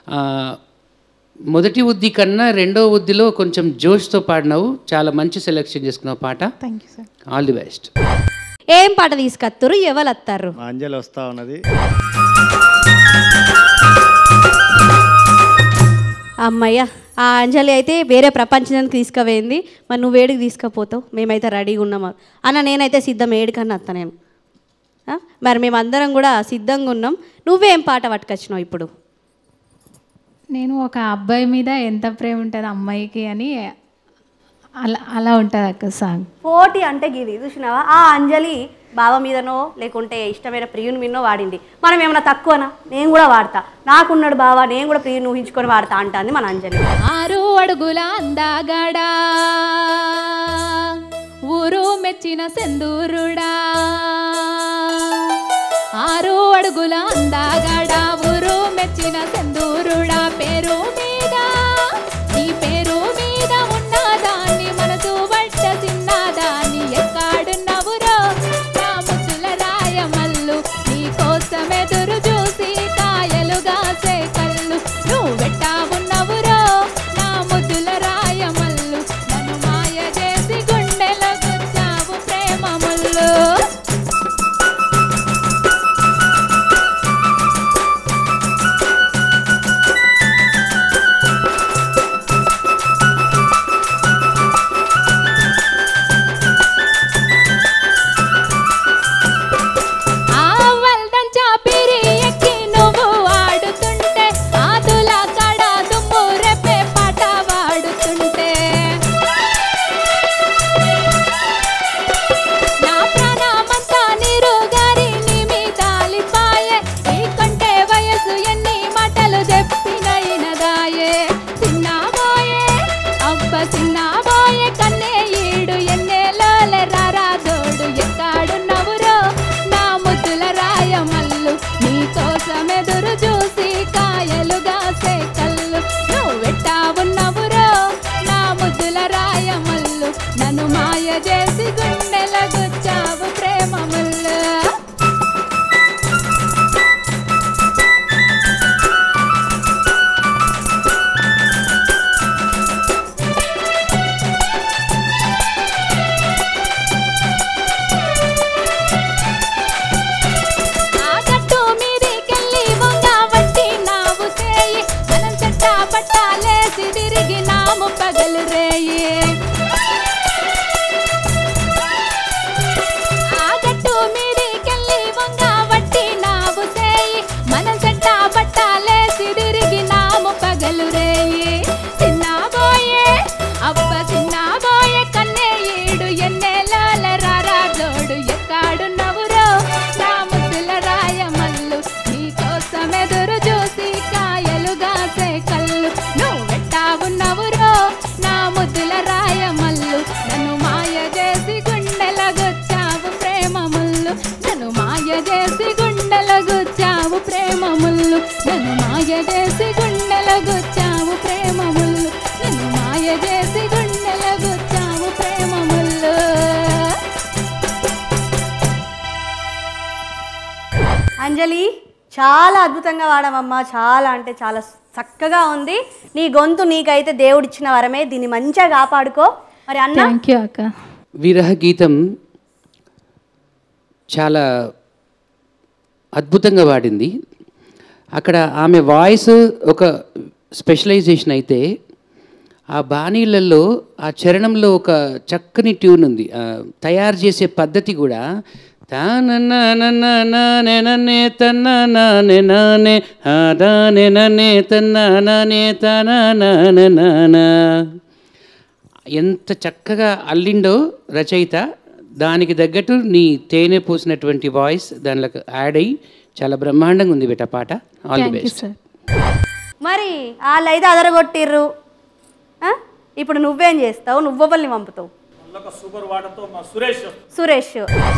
మొదటి ఉద్ది కన్నా రెండో ఉద్దిలో కొంచెం జోష్తో పాడినావు. చాలా మంచి సెలెక్షన్ చేసుకున్నావు పాట. Thank you sir. All the best. ఏం పాట తీసుకొస్తారు? ఎవరు వస్తారు? మా అంజలి వస్తా ఉన్నది. అమ్మయ్య, ఆ అంజలి అయితే వేరే ప్రపంచానికి తీసుకుపోయింది. మరి నువ్వు వేడికి తీసుకుపోతావు, మేమైతే రెడీగా ఉన్నాము అన్న. నేనైతే సిద్ధం, ఏడికన్నా వస్తా నేను. మరి మేమందరం కూడా సిద్ధంగా ఉన్నాం. నువ్వేం పాట పట్టుకొచ్చినావు ఇప్పుడు? నేను ఒక అబ్బాయి మీద ఎంత ప్రేమ ఉంటుంది అమ్మాయికి అని అలా ఉంటుంది అక్క సాంగ్. పోటీ అంటే గిది చూసినావా? ఆ అంజలి బావ మీదనో లేకుంటే ఇష్టమైన ప్రియుని మీదనో వాడింది. మనం ఏమన్నా తక్కువనా? నేను కూడా వాడతా, నాకున్నాడు బావ, నేను కూడా ప్రియుని ఊహించుకొని వాడతా అంటుంది మన అంజలి. 6 అడుగుల అందాగాడా, ఊరు మెచ్చిన సెందూరుడా, 6 అడుగుల అందాగాడా, ఊరు మెచ్చిన సెందూరుడా, పేరు మీద నీ పేరు మీద ఉన్నదాన్ని మనసు పట్ట చిన్నదాన్ని ఎక్కడున్నవురో నా మాయ చేసి గుండెల గుచ్చావు ప్రేమ ముళ్ళు నన్ను మాయ చేసి గుండెల గుచ్చావు ప్రేమ ముళ్ళు. అంజలి చాలా అద్భుతంగా వాడమమ్మా, చాలా అంటే చాలా చక్కగా ఉంది. నీ గొంతు నీకైతే దేవుడిచ్చిన వరమే, దీన్ని మంచిగా కాపాడుకో. మరి అన్న థ్యాంక్ యూ అక్క. విరహ గీతం చాలా అద్భుతంగా పాడింది. అక్కడ ఆమె వాయిస్ ఒక స్పెషలైజేషన్ అయితే ఆ బాణీలలో ఆ చరణంలో ఒక చక్కని ట్యూన్ ఉంది. తయారు చేసే పద్ధతి కూడా తానన్నే తన్నే హానే తన్నే తన ఎంత చక్కగా అల్లిండో రచయిత. దానికి తగ్గట్టు నీ తేనె పూసినటువంటి వాయిస్ దానిలో యాడ్ అయ్యి చాలా బ్రహ్మాండంగా ఉంది బేట పాట. All the best. మరి వాళ్ళైతే అదరగొట్టిర్రు, ఇప్పుడు నువ్వేం చేస్తావు? నువ్వెవరిని పంపుతావు? సురేష్.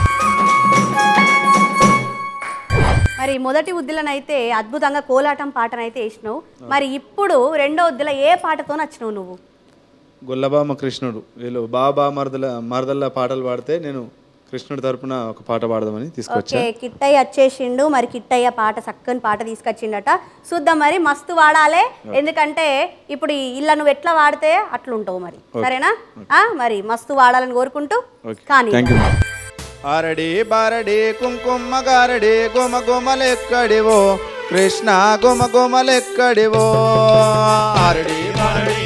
మరి మొదటి ఉద్దిలనైతే అద్భుతంగా కోలాటం పాటనైతే వేసినావు. మరి ఇప్పుడు రెండో ఉద్దిల ఏ పాటతో నచ్చినావు నువ్వు? గొల్లబామ కృష్ణుడు వీళ్ళు బాబా మరదల్ల పాటలు పాడితే నేను కృష్ణుడి తరపున ఒక పాట పాడదామని తీసుకొచ్చా. ఓకే, కిట్టయ్య వచ్చేసిండు. మరి కిట్టయ్య పాట చక్కని పాట తీసుకొచ్చిండట. చూద్దాం మరి, మస్తు వాడాలి. ఎందుకంటే ఇప్పుడు ఇలా నువ్వు ఎట్లా వాడితే అట్లుంటావు. మరి సరేనా? మరి మస్తు వాడాలని కోరుకుంటూ కానీ ఆరడి బారడి కుంకుమ గారడి గుమ గుమలెక్కడివో కృష్ణ గుమ గుమలెక్కడివో ఆరడి బారడి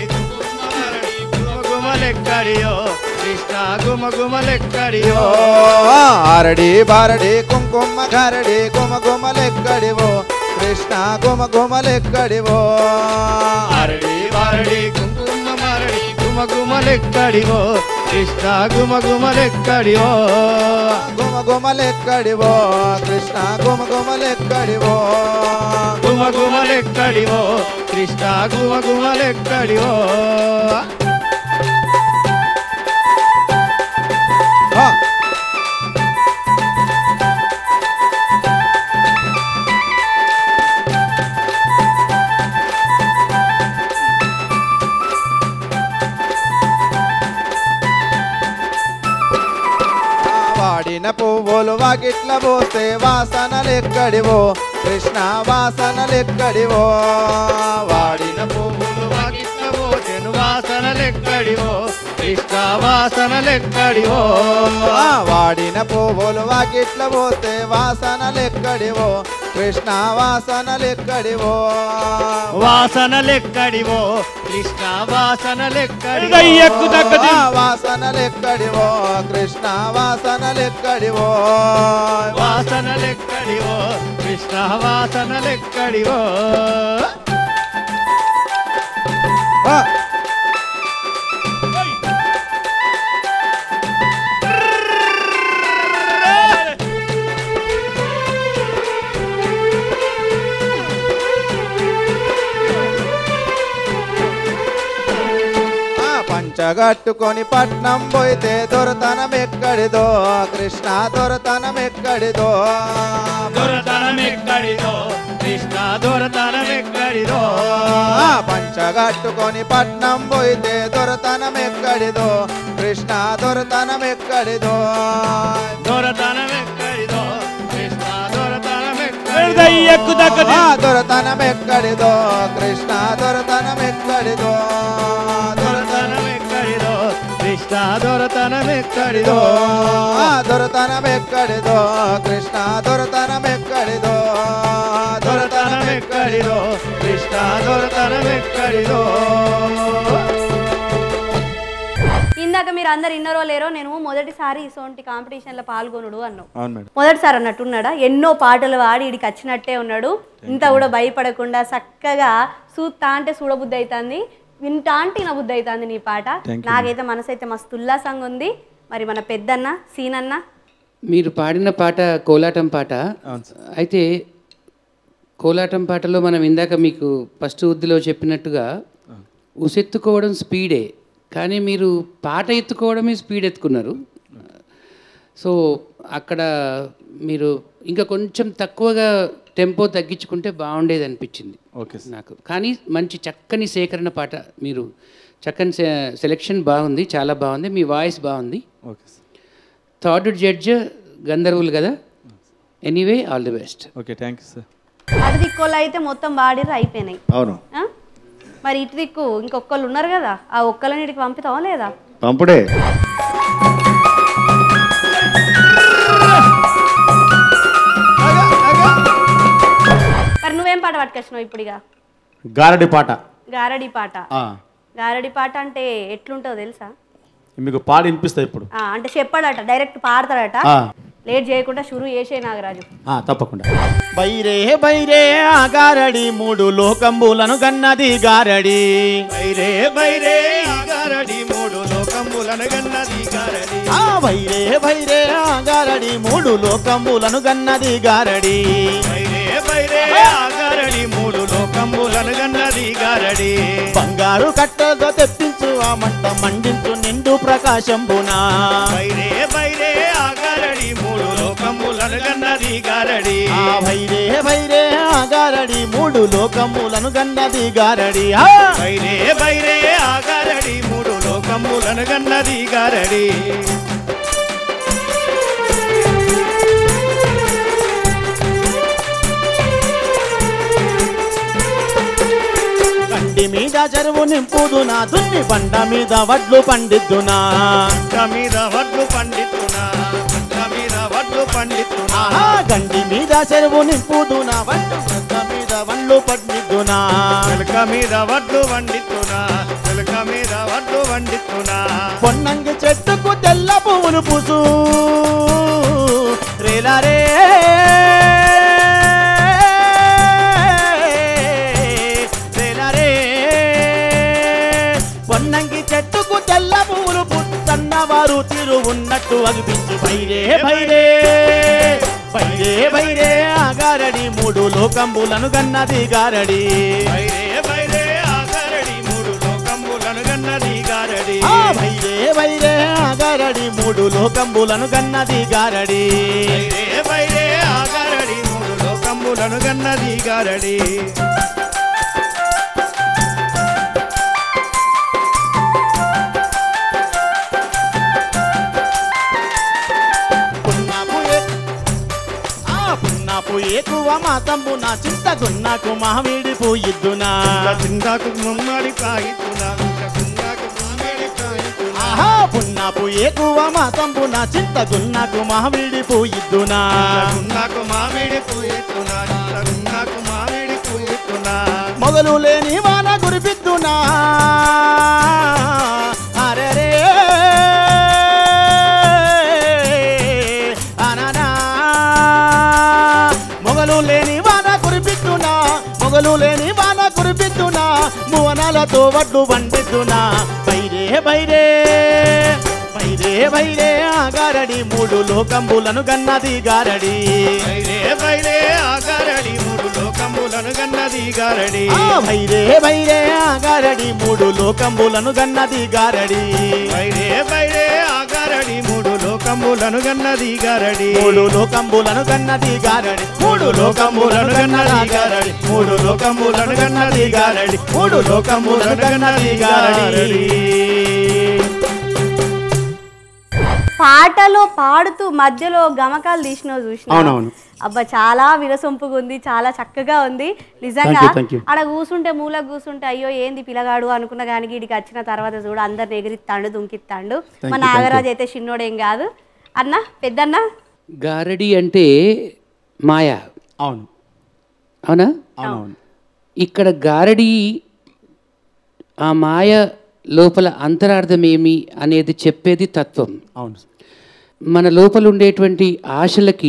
గుమలెక్కడియో కృష్ణ గుమ గుమలెక్కడియో ఆరడి బారడి కుంకుమ గారడి గుమ గుమలెక్కడివో కృష్ణ గుమ గుమలెక్కడివో ఆరడి బారడి కుంకుమ మారడి గుమ గుమలెక్కడివో కృష్ణ గుమ గుమలెక్కడివో గుమ గుమలెక్కడివో కృష్ణ గుమ గుమలెక్కడివో గుమ గుమలెక్కడివో కృష్ణ గుమ గుమలెక్కడివో వాడిన పువ్వులు వాకిట్ల పోస్తే వాసనలెక్కడివో కృష్ణ వాసనలెక్కడివో వాడిన పువ్వులు వాకిట్ల పోతేను వాసనలెక్కడివో కృష్ణ వాసనలెక్కడివో వాడిన పువ్వులు వాకిట్ల పోతే వాసనలెక్కడివో కృష్ణ వాసనలెక్కడివో వాసనలెక్కడివో కృష్ణ వాసనలెక్కడివో వాసనలెక్కడివో కృష్ణ వాసనలెక్కడివో వాసనలెక్కడివో కృష్ణ వాసనలెక్కడివో పంచగట్టుకొని పట్నం పోయితే దొరతనం ఎక్కడిదో కృష్ణ దొరతనం ఎక్కడిదో దొరతనం ఎక్కడిదో కృష్ణ దొరతనం ఎక్కడిదో పంచగట్టుకొని పట్నం పోయితే దొరతనం ఎక్కడిదో కృష్ణ దొరతనం ఎక్కడిదో దొరతనం ఎక్కడిదో కృష్ణ దొరతనం దొరతనం ఎక్కడిదో కృష్ణ దొరతనం ఎక్కడిదో దొరతనం ఎక్కడిదో కృష్ణ దొరతనం ఎక్కడిదో దొరతనం ఎక్కడిదో కృష్ణ దొరతనం ఎక్కడిదో దొరతనం ఎక్కడిదో కృష్ణ దొరతనం ఎక్కడిదో. ఇందాక మీరు అందరు ఇన్నరో లేరో, నేను మొదటిసారి ఇసోంటి కాంపిటీషన్లో పాల్గొనుడు అన్నావు. అవును మేడం. మొదటిసారి అన్నట్టున్నాడా? ఎన్నో పాటలు వాడి ఇడికి వచ్చినట్టే ఉన్నాడు. ఇంత కూడా భయపడకుండా చక్కగా చూస్తా అంటే చూడబుద్ధి అవుతుంది, వింటా అంటే వినబుద్ధి అవుతుంది నీ పాట. నాకైతే మనసు అయితే మస్తు ఉల్లాసంగా ఉంది. మరి మన పెద్దన్న సీనన్న, మీరు పాడిన పాట కోలాటం పాట. అయితే కోలాటం పాటలో మనం ఇందాక మీకు ఫస్ట్ ఉద్దిలో చెప్పినట్టుగా ఉసెత్తుకోవడం స్పీడే, కానీ మీరు పాట ఎత్తుకోవడమే స్పీడ్ ఎత్తుకున్నారు. సో అక్కడ మీరు ఇంకా కొంచెం తక్కువగా టెంపో తగ్గించుకుంటే బాగుండేది అనిపించింది ఓకే నాకు. కానీ మంచి చక్కని సేకరణ పాట, మీరు చక్కని సెలెక్షన్ బాగుంది, చాలా బాగుంది, మీ వాయిస్ బాగుంది. ఓకే థర్డ్ జడ్జ్ గంధర్వులు కదా. Anyway all the best. Okay thank you sir. అటు దిక్కోళ్ళు అయితే మొత్తం బాడిర్రు అయిపోయినాయి. అవును. మరి ఇటు దిక్కు ఇంకొకళ్ళు ఉన్నారు కదా, ఆ ఒక్కళ్ళని ఇటుకి పంపుతావా లేదా? పంపుడే. మరి నువ్వేం పాట పట్టుకొచ్చినావు ఇప్పుడు? ఇక గారడి పాట. గారడి పాట. గారడి పాట అంటే ఎట్లుంటుందో తెలుసా? మీకు పాడి వినిపిస్తాయి ఇప్పుడు. అంటే చెప్పాడట, డైరెక్ట్ పాడతాడట. లేట్ చేయకుండా షురు చేసే నాగరాజు. తప్పకుండా. బైరే బైరే ఆ గారడి మూడు లోకంబులను గన్నది గారడి. బైరే బైరే ఆ గారడి మూడు లోకంబులను గన్నది గారడి. బైరే బైరే ఆ గారడి మూడు లోకంబులను గన్నది గారడి. బైరే బైరే ఆ గారడి మూడు లోకంబులను గన్నది గారడి. బంగారు కట్టెలతో తెప్పించు ఆ మంట మండించు నిండు ప్రకాశంబునా. బైరే బైరే ఆ గారడి మూడు లోకంబులను గన్నది గారడి. బైరే బైరే ఆ గారడి మూడు లోకములను గన్నది గారడి. బైరే బైరే ఆ గారడి మూడు లోకంబులను గన్నది గారడి. కండి మీద చెరువు నింపుదునా, దున్ని బండ మీద వడ్లు పండిద్దునా. బండ మీద వడ్లు పండిద్దునా, బండ మీద వడ్లు పండిద్దునా. గండి మీద చెరువు నింపుదునా, వడ్లు మీద వడ్లు పండిద్దునా. వెలక మీద వడ్లు వండిద్దునా, వెలక మీద వడ్లు వండిద్దునా. పొన్నంగి చెట్టుకు తెల్ల పువ్వులు పూసు రేలారే. పొన్నంగి చెట్టుకు తెల్ల పువ్వులు పున్నవారు తీరు ఉన్నట్టు అనిపించు. బైరే బైరే బైరే బైరే ఆ గారడి మూడు లోకంబులను గన్నది గారడి. బైరే బైరే ఆ గారడి మూడు లోకంబులను గన్నది గారడి. బైరే బైరే ఆ గారడి మూడు లోకంబులను గన్నది గారడి. బైరే బైరే ఆ గారడి మూడు లోకంబులను గన్నది గారడి. ఎక్కువ మాతంబు నా చింతకున్నాకు మామిడి పోయిద్దునా. చింతకు మమ్మడి కాయిద్దునా, చింతకు మామిడి కాయిద్దునా. పున్నాపు ఎక్కువ మాతంబు నా చింతకున్నాకు మామిడి పోయిద్దునా. నాకు మామిడి పోయిద్దునా, నాకు మామిడి పోయిద్దునా. మొగలు లేని వాన కురిపిద్దునా. అరే మొగలు లేని వాన కురిపిద్దునా, మొగలు లేని వాన కురిపిద్దునా. మువనాలతో వడ్లు వండిద్దునా. బైరే బైరే బైరే బైరే ఆ గారడి మూడు లోకంబులను గన్నది గారడి. బైరే బైరే ఆ గారడి మూడు లోకంబులను గన్నది గారడి. బైరే బైరే ఆ గారడి మూడు లోకంబులను గన్నది గారడి. బైరే బైరే ఆ గారడి మూడు లోకంబులను గన్నది గారడి. మూడు లోకంబులను గన్నది గారడి. మూడు లోకంబులను గన్నది గారడి. మూడు లోకంబులను గన్నది గారడి. మూడు లోకంబులను గన్నది గారడి. పాటలో పాడుతూ మధ్యలో గమకాలు తీసినావు చూసిన. అవునవును. అబ్బా చాలా వినసొంపుగా ఉంది, చాలా చక్కగా ఉంది నిజంగా. ఆడ కూర్చుంటే మూల కూర్చుంటే అయ్యో ఏంది పిల్లగాడు అనుకున్న కానీ వీడికి వచ్చిన తర్వాత చూడు అందరిని ఎగిరిస్తాడు దుంకిస్తాడు. మన నాగరాజు అయితే చిన్నోడేం కాదు అన్న, పెద్దన్న. గారడి అంటే మాయ. అవును అవునా? అవునవును. ఇక్కడ గారడి ఆ మాయ లోపల అంతరార్థం ఏమి అనేది చెప్పేది తత్వం. అవును. మన లోపల ఉండేటువంటి ఆశలకి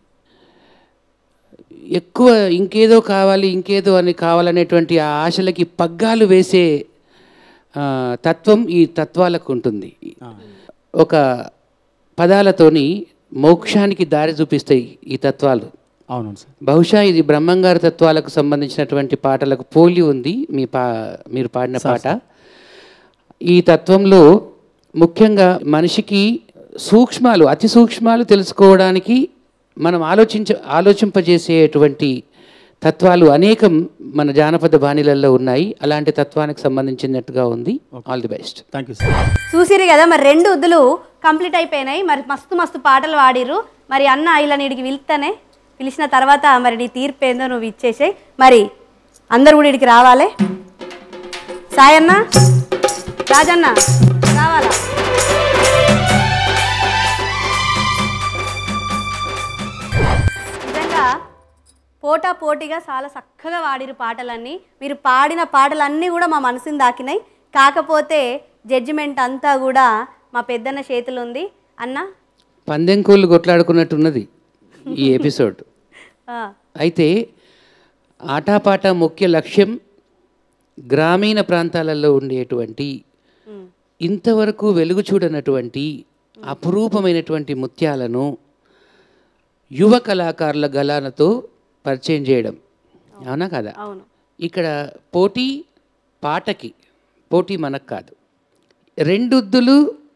ఎక్కువ ఇంకేదో కావాలి ఇంకేదో అని కావాలనేటువంటి ఆ ఆశలకి పగ్గాలు వేసే తత్వం ఈ తత్వాలకు ఉంటుంది. ఒక పదాలతోని మోక్షానికి దారి చూపిస్తాయి ఈ తత్వాలు. అవును సార్. బహుశా ఇది బ్రహ్మంగారి తత్వాలకు సంబంధించినటువంటి పాటలకు పోలి ఉంది మీరు పాడిన పాట. ఈ తత్వంలో ముఖ్యంగా మనిషికి సూక్ష్మాలు, అతి సూక్ష్మాలు తెలుసుకోవడానికి మనం ఆలోచింపజేసేటువంటి తత్వాలు అనేకం మన జానపద బాణీలలో ఉన్నాయి. అలాంటి తత్వానికి సంబంధించినట్టుగా ఉంది. All the best. Thank you sir. చూసిరు కదా మరి 2 ఉద్దులు కంప్లీట్ అయిపోయినాయి. మరి మస్తు మస్తు పాటలు పాడిర్రు. మరి అన్న ఇలా నీడికి పిలిచిన తర్వాత మరి నీ తీర్పు ఏందో నువ్వు ఇచ్చేసాయి. మరి అందరు కూడా ఇడికి రావాలి. సాయన్న, రాజన్న రావాలా? నిజంగా పోటీగా చాలా చక్కగా పాడిరు పాటలన్నీ. మీరు పాడిన పాటలన్నీ కూడా మా మనసుని దాకినాయి. కాకపోతే జడ్జిమెంట్ అంతా కూడా మా పెద్దన్న చేతులు ఉంది. అన్న పందెం కోళ్ళు కొట్లాడుకున్నట్టున్నది ఈ ఎపిసోడ్. అయితే ఆటపాట ముఖ్య లక్ష్యం గ్రామీణ ప్రాంతాలలో ఉండేటువంటి ఇంతవరకు వెలుగు చూడనటువంటి అపురూపమైనటువంటి ముత్యాలను యువ కళాకారుల గళాలతో పరిచయం చేయడం. అవునా కదా? ఇక్కడ పోటీ పాటకి, పోటీ మనకు కాదు. 2 ఉద్దులు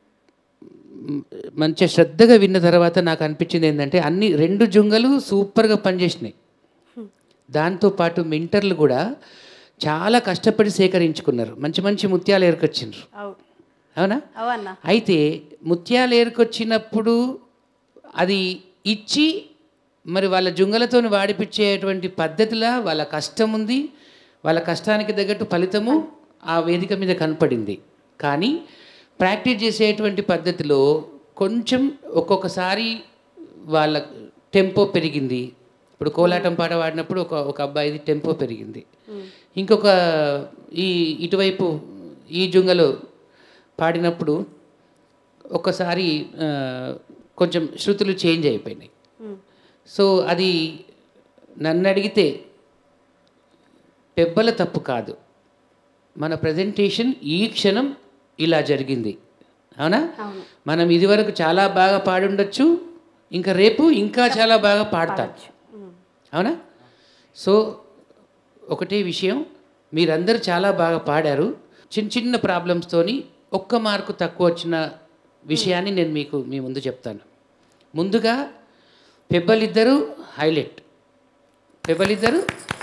మంచి శ్రద్ధగా విన్న తర్వాత నాకు అనిపించింది ఏంటంటే అన్ని 2 జుంగలు సూపర్గా పనిచేసినాయి. దాంతోపాటు మింటర్లు కూడా చాలా కష్టపడి సేకరించుకున్నారు. మంచి మంచి ముత్యాలు ఏరుకొచ్చిండ్రు. అవునా? అయితే ముత్యాలు ఏరుకొచ్చినప్పుడు అది ఇచ్చి మరి వాళ్ళ జుంగలతో వాడిపించేటువంటి పద్ధతిలా వాళ్ళ కష్టం ఉంది. వాళ్ళ కష్టానికి తగ్గట్టు ఫలితము ఆ వేదిక మీద కనపడింది. కానీ ప్రాక్టీస్ చేసేటువంటి పద్ధతిలో కొంచెం ఒక్కొక్కసారి వాళ్ళ టెంపో పెరిగింది. ఇప్పుడు కోలాటం పాట పాడినప్పుడు ఒక అబ్బాయిది టెంపో పెరిగింది. ఇంకొక ఇటువైపు ఈ జుంగలో పాడినప్పుడు ఒక్కసారి కొంచెం శృతులు చేంజ్ అయిపోయినాయి. సో అది నన్ను అడిగితే పెబ్బల తప్పు కాదు, మన ప్రజెంటేషన్ ఈ క్షణం ఇలా జరిగింది. అవునా? మనం ఇదివరకు చాలా బాగా పాడుండొచ్చు, ఇంకా రేపు ఇంకా చాలా బాగా పాడతాం. అవునా? సో ఒకటే విషయం, మీరందరూ చాలా బాగా పాడారు. చిన్న చిన్న ప్రాబ్లమ్స్తోని 1 మార్కు తక్కువ వచ్చిన విషయాన్ని నేను మీ ముందు చెప్తాను. ముందుగా పెబ్బలిద్దరు హైలైట్. పెబ్బలిద్దరు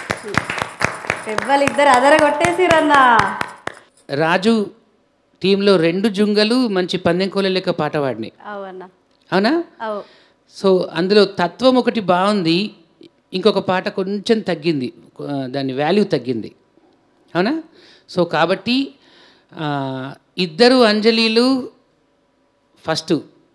అదరగొట్టేసిరన్నా. రాజు టీంలో 2 జుంగలు మంచి పందెం కోళ్ళ లెక్క పాట పాడినాయి. అవునా? సో అందులో తత్వం ఒకటి బాగుంది, ఇంకొక పాట కొంచెం తగ్గింది, దాని వాల్యూ తగ్గింది. అవునా? సో కాబట్టి 2 అంజలీలు ఫస్ట్.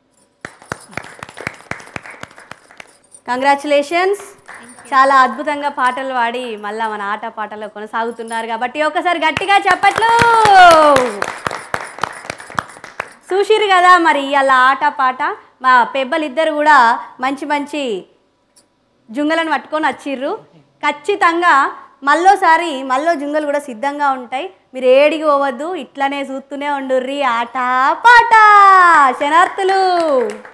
కంగ్రాచులేషన్స్. చాలా అద్భుతంగా పాటలు పాడి మళ్ళీ మన ఆట పాటలో కొనసాగుతున్నారు కాబట్టి ఒకసారి గట్టిగా చప్పట్లు. చూసిరు కదా మరి ఇవాళ ఆట పాట. మా పెబ్బలిద్దరు కూడా మంచి మంచి జుంగలను పట్టుకొని వచ్చిర్రు. ఖచ్చితంగా మళ్ళో జుంగలు కూడా సిద్ధంగా ఉంటాయి. మీరు ఏడికి పోవద్దు, ఇట్లనే చూస్తూనే ఉండుర్రి. ఆట పాట శనార్థులు.